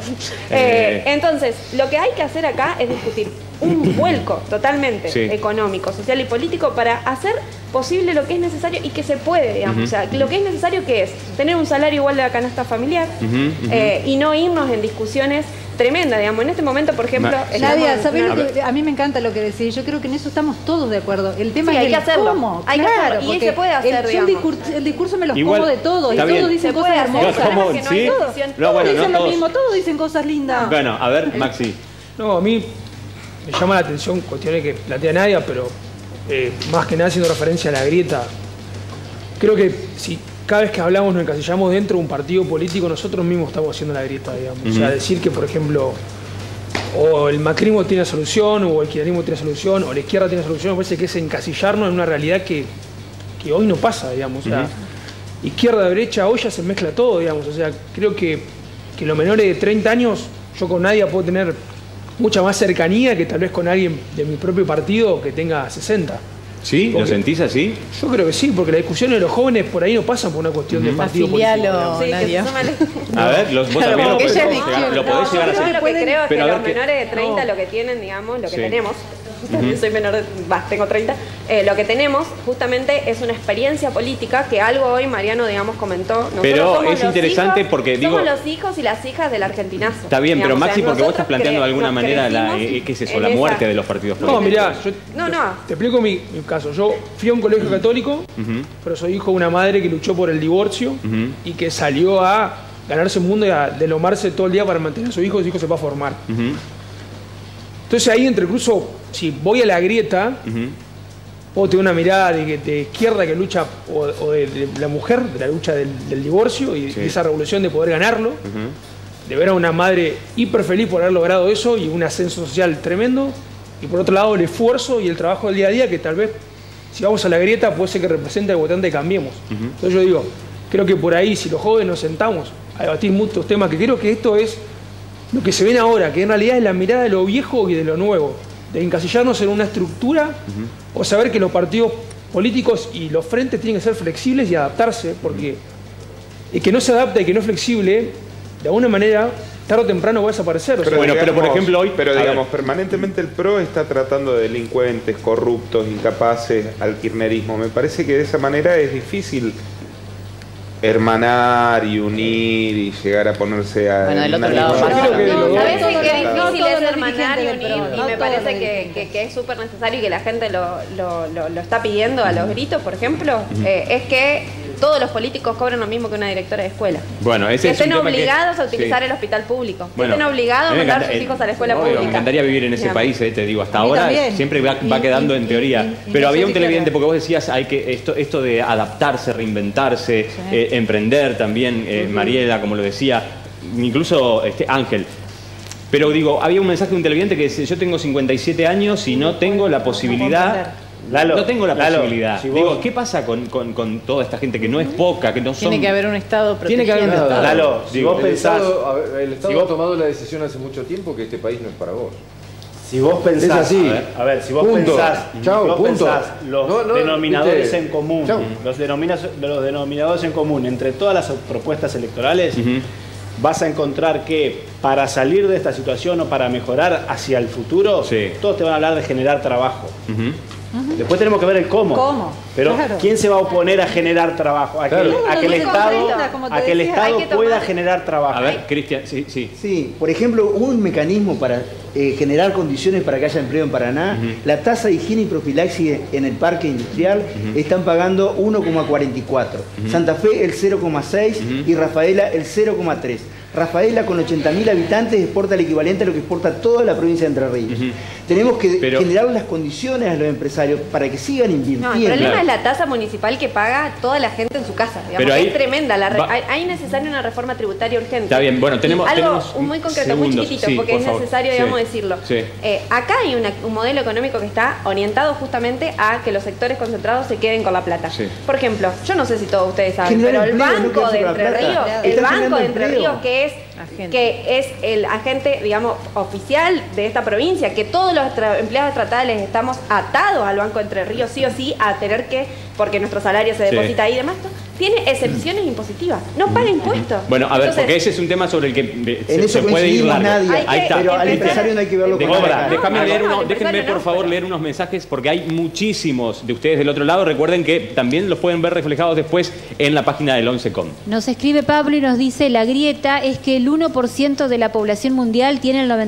Speaker 14: Entonces, lo que hay que hacer acá es discutir un vuelco totalmente económico, social y político para hacer posible lo que es necesario y que se puede, digamos. O sea, lo que es necesario que es tener un salario igual de la canasta familiar y no irnos en discusiones tremendas, digamos. En este momento, por ejemplo...
Speaker 6: Nadia, ¿sabés lo que, a mí me encanta lo que decís. Yo creo que en eso estamos todos de acuerdo. El tema es
Speaker 14: hay que hacerlo.
Speaker 6: cómo.
Speaker 14: Hay que hacerlo. Y se puede hacer,
Speaker 6: el discurso me los como de todos. Y todos dicen cosas hermosas. Todos dicen lo mismo. Todos dicen cosas lindas.
Speaker 1: Bueno, a ver, Maxi.
Speaker 15: No, a mí me llama la atención cuestiones que plantea Nadia, pero más que nada haciendo referencia a la grieta. Creo que si cada vez que hablamos nos encasillamos dentro de un partido político, nosotros mismos estamos haciendo la grieta, digamos. O sea, decir que, por ejemplo, o el macrismo tiene solución, o el kirchnerismo tiene solución, o la izquierda tiene solución, me parece que es encasillarnos en una realidad que hoy no pasa, digamos. O sea, izquierda, derecha, hoy ya se mezcla todo, digamos. O sea, creo que los menores de 30 años, yo con Nadia puedo tener mucha más cercanía que tal vez con alguien de mi propio partido que tenga 60.
Speaker 1: ¿Sí? ¿Lo sentís así?
Speaker 15: Yo creo que sí, porque las discusiones de los jóvenes por ahí no pasan por una cuestión de partido político.
Speaker 2: Nadia.
Speaker 1: A ver, vos también lo podés llegar a
Speaker 14: hacer. Yo lo que creo es que los menores de 30 lo que tienen, digamos, lo que tenemos, yo soy menor de, tengo 30, lo que tenemos justamente es una experiencia política que algo hoy Mariano, digamos, comentó. Nosotros
Speaker 1: pero es interesante porque digo...
Speaker 14: Somos los hijos y las hijas del argentinazo.
Speaker 1: Está bien, digamos, pero Maxi, porque vos estás planteando de alguna manera ¿qué es eso? La muerte de los partidos políticos.
Speaker 15: No, mirá, yo te explico mi caso. Yo fui a un colegio católico, pero soy hijo de una madre que luchó por el divorcio y que salió a ganarse el mundo y a deslomarse todo el día para mantener a su hijo se va a formar. Entonces ahí incluso si voy a la grieta, puedo tener una mirada de izquierda que lucha, o de la mujer, de la lucha del divorcio y de esa revolución de poder ganarlo, de ver a una madre hiper feliz por haber logrado eso y un ascenso social tremendo, y por otro lado el esfuerzo y el trabajo del día a día que tal vez si vamos a la grieta puede ser que represente el votante de Cambiemos. Entonces yo digo, creo que por ahí si los jóvenes nos sentamos a debatir muchos temas, que creo que esto es lo que se ven ahora, que en realidad es la mirada de lo viejo y de lo nuevo, de encasillarnos en una estructura o saber que los partidos políticos y los frentes tienen que ser flexibles y adaptarse, porque el que no se adapta y que no es flexible, de alguna manera, tarde o temprano va a desaparecer.
Speaker 3: Pero, bueno, digamos, pero por ejemplo hoy... Pero digamos, permanentemente el PRO está tratando de delincuentes, corruptos, incapaces, al kirchnerismo. Me parece que de esa manera es difícil hermanar y unir y llegar a ponerse a...
Speaker 2: Bueno, del otro lado.
Speaker 14: ¿Sabes qué difícil es hermanar y unir? Y me parece que es súper necesario y que la gente lo está pidiendo a los gritos, por ejemplo, es que todos los políticos cobran lo mismo que una directora de escuela.
Speaker 1: Bueno, ese
Speaker 14: que
Speaker 1: es un
Speaker 14: estén
Speaker 1: tema
Speaker 14: obligados a utilizar el hospital público. Que
Speaker 1: bueno,
Speaker 14: estén obligados a mandar a sus hijos a la escuela pública.
Speaker 1: Me encantaría vivir en ese país, te digo, hasta ahora
Speaker 14: también.
Speaker 1: siempre va quedando en teoría. Pero había un televidente, porque vos decías, hay que esto de adaptarse, reinventarse, emprender también, Mariela, como lo decía, incluso Ángel. Pero digo, había un mensaje de un televidente que decía, yo tengo 57 años y no tengo la posibilidad...
Speaker 7: Lalo,
Speaker 1: no tengo la posibilidad.
Speaker 7: Si
Speaker 1: digo, ¿qué pasa con toda esta gente que no es poca, que no son...
Speaker 2: Tiene que haber un Estado protegiendo.
Speaker 1: Tiene que haber un Estado.
Speaker 7: Lalo, si vos pensás...
Speaker 5: El Estado ha tomado la decisión hace mucho tiempo que este país no es para vos.
Speaker 7: Si vos pensás...
Speaker 5: Es así.
Speaker 7: A ver, si vos pensás... los denominadores en común, los denominadores en común entre todas las propuestas electorales, vas a encontrar que para salir de esta situación o para mejorar hacia el futuro, todos te van a hablar de generar trabajo. Después tenemos que ver el cómo. ¿Cómo? Pero claro. ¿Quién se va a oponer a generar trabajo? A que el Estado pueda generar trabajo.
Speaker 1: A ver, Cristian, sí.
Speaker 13: Sí, por ejemplo, un mecanismo para generar condiciones para que haya empleo en Paraná. La tasa de higiene y profilaxis en el parque industrial están pagando 1,44. Santa Fe el 0,6 y Rafaela el 0,3. Rafaela, con 80.000 habitantes, exporta el equivalente a lo que exporta toda la provincia de Entre Ríos. Tenemos que generar las condiciones a los empresarios para que sigan invirtiendo.
Speaker 14: No, el problema es la tasa municipal que paga toda la gente en su casa. Digamos, es tremenda. Hay necesaria una reforma tributaria urgente.
Speaker 1: Está bien, bueno, tenemos
Speaker 14: muy concreto, muy chiquitito, porque es necesario, digamos, decirlo. Acá hay un modelo económico que está orientado justamente a que los sectores concentrados se queden con la plata. Por ejemplo, yo no sé si todos ustedes saben, pero el Banco de Entre Ríos, que es el agente, digamos, oficial de esta provincia, que todos los empleados estatales estamos atados al Banco de Entre Ríos, sí o sí, a tener que, porque nuestro salario se deposita ahí y demás, tiene excepciones impositivas, no paga impuestos.
Speaker 1: Bueno, a ver, entonces, porque ese es un tema sobre el que se puede ir largo.
Speaker 13: Ahí está. Pero al empresario no hay que verlo con obra.
Speaker 1: Déjenme por favor leer unos mensajes, porque hay muchísimos de ustedes del otro lado. Recuerden que también los pueden ver reflejados después en la página del 11Com.
Speaker 18: Nos escribe Pablo y nos dice, la grieta es que el 1% de la población mundial tiene el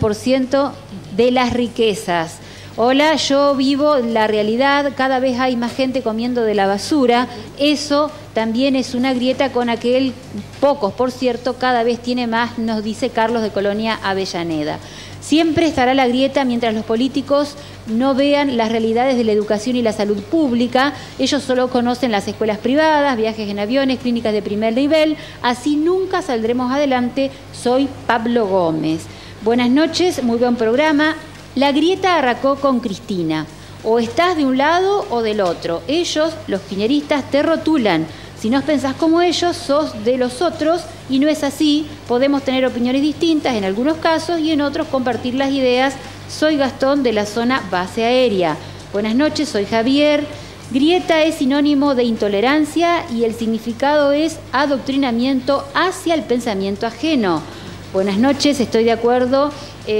Speaker 18: 99% de las riquezas. Hola, yo vivo la realidad, cada vez hay más gente comiendo de la basura, eso también es una grieta con aquel, pocos por cierto, cada vez tiene más, nos dice Carlos de Colonia Avellaneda. Siempre estará la grieta mientras los políticos no vean las realidades de la educación y la salud pública. Ellos solo conocen las escuelas privadas, viajes en aviones, clínicas de primer nivel. Así nunca saldremos adelante. Soy Pablo Gómez. Buenas noches, muy buen programa. La grieta arrancó con Cristina. O estás de un lado o del otro. Ellos, los kirchneristas, te rotulan. Si no pensás como ellos, sos de los otros, y no es así. Podemos tener opiniones distintas en algunos casos y en otros compartir las ideas. Soy Gastón de la zona base aérea. Buenas noches, soy Javier. Grieta es sinónimo de intolerancia y el significado es adoctrinamiento hacia el pensamiento ajeno. Buenas noches, estoy de acuerdo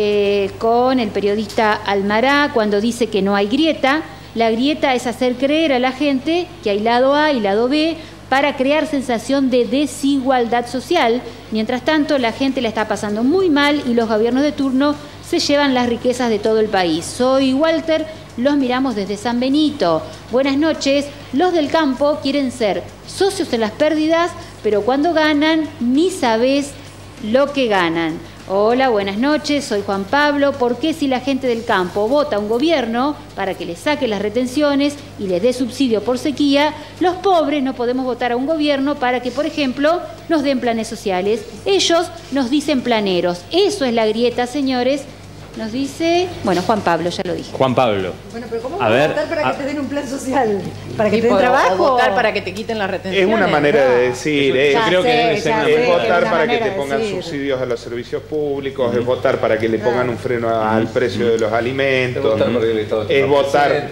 Speaker 18: con el periodista Almará cuando dice que no hay grieta. La grieta es hacer creer a la gente que hay lado A y lado B para crear sensación de desigualdad social. Mientras tanto, la gente la está pasando muy mal y los gobiernos de turno se llevan las riquezas de todo el país. Soy Walter, los miramos desde San Benito. Buenas noches, los del campo quieren ser socios en las pérdidas, pero cuando ganan ni sabés lo que ganan. Hola, buenas noches, soy Juan Pablo. ¿Por qué si la gente del campo vota a un gobierno para que les saque las retenciones y les dé subsidio por sequía, los pobres no podemos votar a un gobierno para que, por ejemplo, nos den planes sociales? Ellos nos dicen planeros. Eso es la grieta, señores. Nos dice, bueno, Juan Pablo, ya lo dije.
Speaker 1: Juan Pablo.
Speaker 6: Bueno, pero ¿cómo vas a votar para que te den un plan social? ¿Para que te den
Speaker 2: O
Speaker 6: trabajo?
Speaker 2: votar para que te quiten las retenciones.
Speaker 3: Es una manera de decir,
Speaker 1: yo creo que debe ser
Speaker 3: es votar para que te
Speaker 6: de
Speaker 3: pongan
Speaker 6: decir.
Speaker 3: subsidios a los servicios públicos, es votar para que le pongan un freno al precio de los alimentos, es votar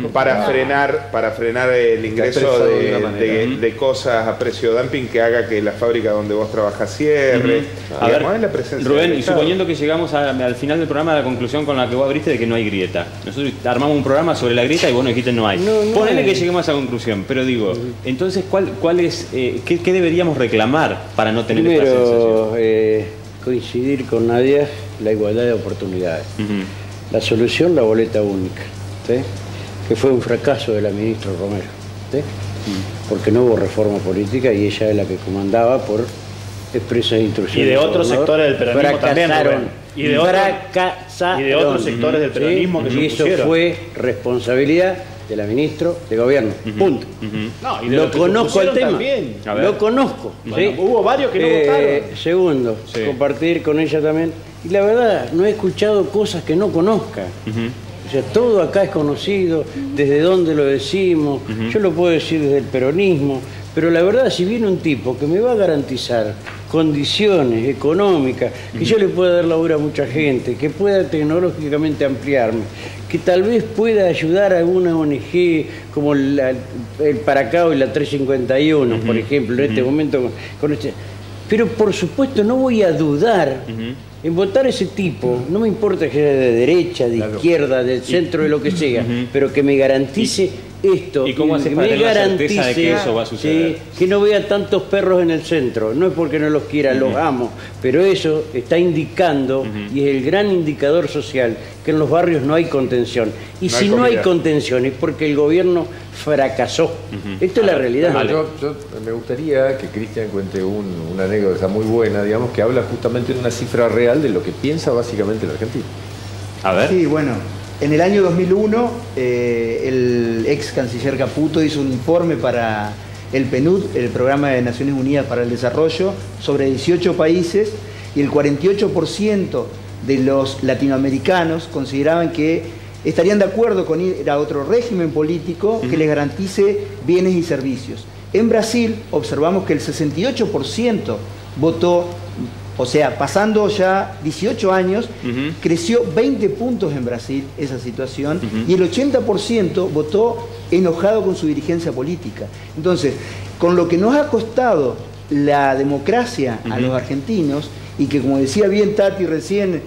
Speaker 3: para frenar el ingreso de cosas a precio dumping que haga que la fábrica donde vos trabajas cierre.
Speaker 1: A ver,
Speaker 3: es la presencia
Speaker 1: Rubén,
Speaker 3: del
Speaker 1: y
Speaker 3: Estado.
Speaker 1: suponiendo que llegamos al final del programa a la conclusión con la que vos abriste de que no hay grieta. Nosotros armamos un programa sobre la grieta y vos nos dijiste no hay. Ponele que lleguemos a esa conclusión, pero digo, entonces, ¿cuál es, qué deberíamos reclamar para no tener esta sensación?
Speaker 4: Primero, coincidir con Nadia, la igualdad de oportunidades. La solución, la boleta única, ¿sí? Que fue un fracaso de la ministra Romero, ¿sí? Porque no hubo reforma política y ella es la que comandaba por expresas instrucciones.
Speaker 7: Y de otros sectores del peronismo también, Rubén.
Speaker 4: Y de
Speaker 7: otros sectores del peronismo que se
Speaker 4: y eso
Speaker 7: opusieron.
Speaker 4: fue responsabilidad de la ministra de Gobierno. Punto.
Speaker 7: No, y de
Speaker 4: Lo
Speaker 7: los que
Speaker 4: conozco
Speaker 7: se
Speaker 4: el tema.
Speaker 7: también.
Speaker 4: Lo conozco.
Speaker 7: Bueno,
Speaker 4: ¿sí?
Speaker 7: hubo varios que no votaron.
Speaker 4: Segundo, compartir con ella también. Y la verdad, no he escuchado cosas que no conozca. O sea, todo acá es conocido, desde dónde lo decimos, yo lo puedo decir desde el peronismo, pero la verdad, si viene un tipo que me va a garantizar condiciones económicas, que yo le pueda dar laburo a mucha gente, que pueda tecnológicamente ampliarme, que tal vez pueda ayudar a alguna ONG como el Paracao y la 351, por ejemplo, en este momento con este... Pero por supuesto no voy a dudar en votar a ese tipo, no me importa que sea de derecha, de izquierda, del centro, de lo que sea, pero que me garantice esto.
Speaker 1: ¿Y cómo haces para tener la certeza de que eso va a suceder?
Speaker 4: Que no vea tantos perros en el centro, no es porque no los quiera, los amo, pero eso está indicando, y es el gran indicador social, que en los barrios no hay contención. Y si no hay contención es porque el gobierno fracasó. Esto es la realidad.
Speaker 5: Yo me gustaría que Cristian cuente una anécdota muy buena, digamos, que habla justamente de una cifra real de lo que piensa básicamente el argentino.
Speaker 1: A ver.
Speaker 13: Sí, bueno, en el año 2001 el ex canciller Caputo hizo un informe para el PNUD, el Programa de Naciones Unidas para el Desarrollo, sobre 18 países, y el 48% de los latinoamericanos consideraban que estarían de acuerdo con ir a otro régimen político que les garantice bienes y servicios. En Brasil observamos que el 68% votó, o sea, pasando ya 18 años, creció 20 puntos en Brasil esa situación, y el 80% votó enojado con su dirigencia política. Entonces, con lo que nos ha costado la democracia a los argentinos, y que como decía bien Tati recién,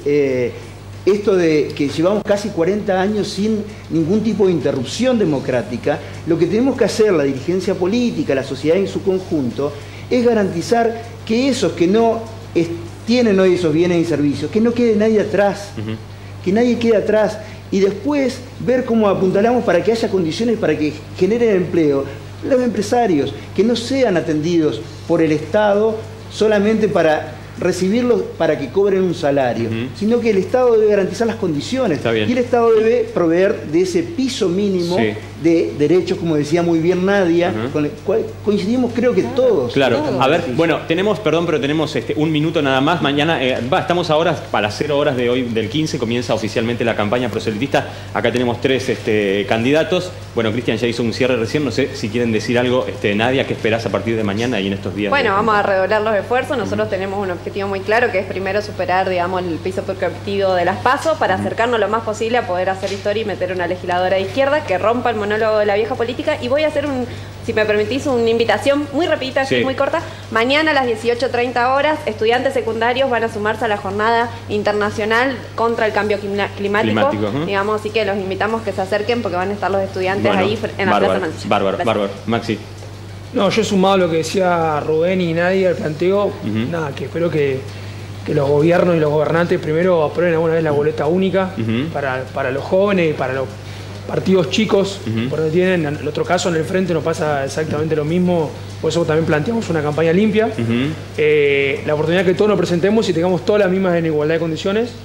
Speaker 13: esto de que llevamos casi 40 años sin ningún tipo de interrupción democrática, lo que tenemos que hacer la dirigencia política, la sociedad en su conjunto, es garantizar que esos que no tienen hoy esos bienes y servicios, que no quede nadie atrás, que nadie quede atrás, y después ver cómo apuntalamos para que haya condiciones para que generen empleo los empresarios, que no sean atendidos por el Estado solamente para recibirlos para que cobren un salario, sino que el Estado debe garantizar las condiciones y el Estado debe proveer de ese piso mínimo de derechos, como decía muy bien Nadia, con el cual coincidimos creo que todos.
Speaker 1: Claro, a ver, bueno, tenemos un minuto nada más. Mañana, estamos ahora a las 0 horas de hoy, del 15, comienza oficialmente la campaña proselitista. Acá tenemos 3 candidatos. Bueno, Cristian ya hizo un cierre recién, no sé si quieren decir algo. Nadia, ¿qué esperás a partir de mañana y en estos días?
Speaker 14: Bueno, vamos a redoblar los esfuerzos. Nosotros tenemos un objetivo muy claro, que es primero superar, digamos, el piso perceptivo de las PASO para acercarnos lo más posible a poder hacer historia y meter una legisladora de izquierda que rompa el monólogo de la vieja política. Y voy a hacer si me permitís, una invitación muy rapidita, muy corta. Mañana a las 18:30 horas, estudiantes secundarios van a sumarse a la jornada internacional contra el cambio climático. Digamos, así que los invitamos que se acerquen porque van a estar los estudiantes ahí en la Plaza Mansilla.
Speaker 1: Bárbaro. Maxi.
Speaker 15: No, yo he sumado lo que decía Rubén y Nadia, el planteo, nada, que espero que los gobiernos y los gobernantes primero aprueben alguna vez la boleta única para los jóvenes y para los partidos chicos, porque tienen, en el otro caso en el frente nos pasa exactamente lo mismo, por eso también planteamos una campaña limpia, la oportunidad que todos nos presentemos y tengamos todas las mismas en igualdad de condiciones,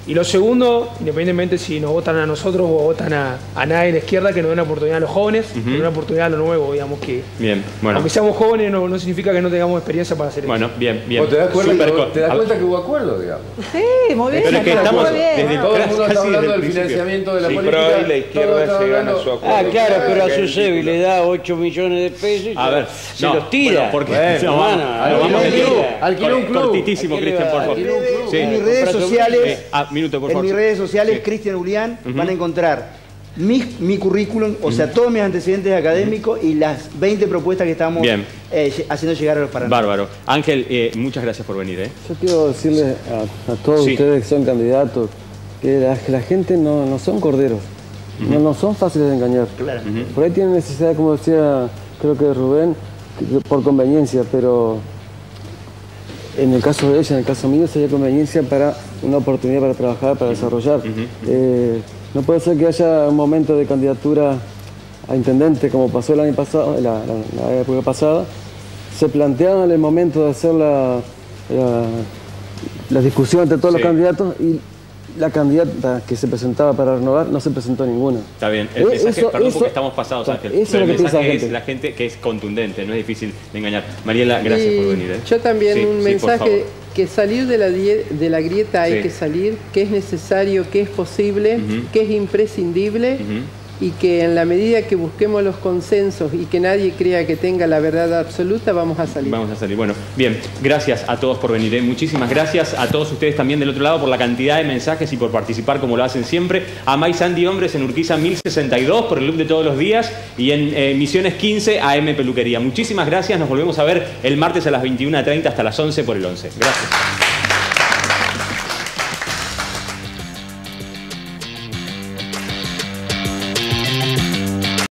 Speaker 15: Y lo segundo, independientemente si nos votan a nosotros o votan a nadie en la izquierda, que nos den una oportunidad a los jóvenes, que nos den una oportunidad a lo nuevo, digamos que...
Speaker 1: Bien, bueno.
Speaker 15: Aunque seamos jóvenes no significa que no tengamos experiencia para hacer eso.
Speaker 1: Bueno, bien.
Speaker 5: ¿Te das cuenta que hubo acuerdo, digamos?
Speaker 6: Sí, muy bien.
Speaker 1: Pero es que estamos
Speaker 6: desde
Speaker 5: todo el mundo está hablando del financiamiento de la política.
Speaker 3: Pero hoy la izquierda llegan a su acuerdo.
Speaker 4: Claro, pero a su SEBI le da 8 millones de pesos y
Speaker 1: a ver,
Speaker 4: se los tira.
Speaker 1: Bueno, porque
Speaker 5: alquiló un club.
Speaker 1: Cortitísimo, Cristian, por favor.
Speaker 13: En mis redes sociales,
Speaker 1: minuto, por favor.
Speaker 13: En mis redes sociales, Cristian Ulián, van a encontrar mi currículum, o sea, todos mis antecedentes académicos y las 20 propuestas que estamos haciendo llegar a los paraná.
Speaker 1: Bárbaro. Ángel, muchas gracias por venir.
Speaker 17: Yo quiero decirle a todos ustedes que son candidatos que la gente no son corderos, no son fáciles de engañar.
Speaker 13: Claro.
Speaker 17: Por ahí tienen necesidad, como decía, creo que Rubén, por conveniencia, pero en el caso de ella, en el caso mío, sería conveniencia para una oportunidad para trabajar, para desarrollar. No puede ser que haya un momento de candidatura a intendente, como pasó el año pasado, la época pasada. Se planteaban en el momento de hacer la discusión entre todos los candidatos y la candidata que se presentaba para renovar no se presentó ninguna.
Speaker 1: Está bien. El mensaje, perdón porque estamos pasados, Ángel. Pero el mensaje es la gente que es contundente, no es difícil de engañar. Mariela, gracias por venir.
Speaker 16: Yo también un mensaje, que salir de la grieta hay que salir, que es necesario, que es posible, que es imprescindible y que en la medida que busquemos los consensos y que nadie crea que tenga la verdad absoluta, vamos a salir.
Speaker 1: Vamos a salir. Bueno, bien, gracias a todos por venir. Muchísimas gracias a todos ustedes también del otro lado por la cantidad de mensajes y por participar como lo hacen siempre. A May Sandy Hombres en Urquiza 1062 por el look de todos los días y en Misiones 15 a M Peluquería. Muchísimas gracias. Nos volvemos a ver el martes a las 21:30 hasta las 11 por el 11. Gracias.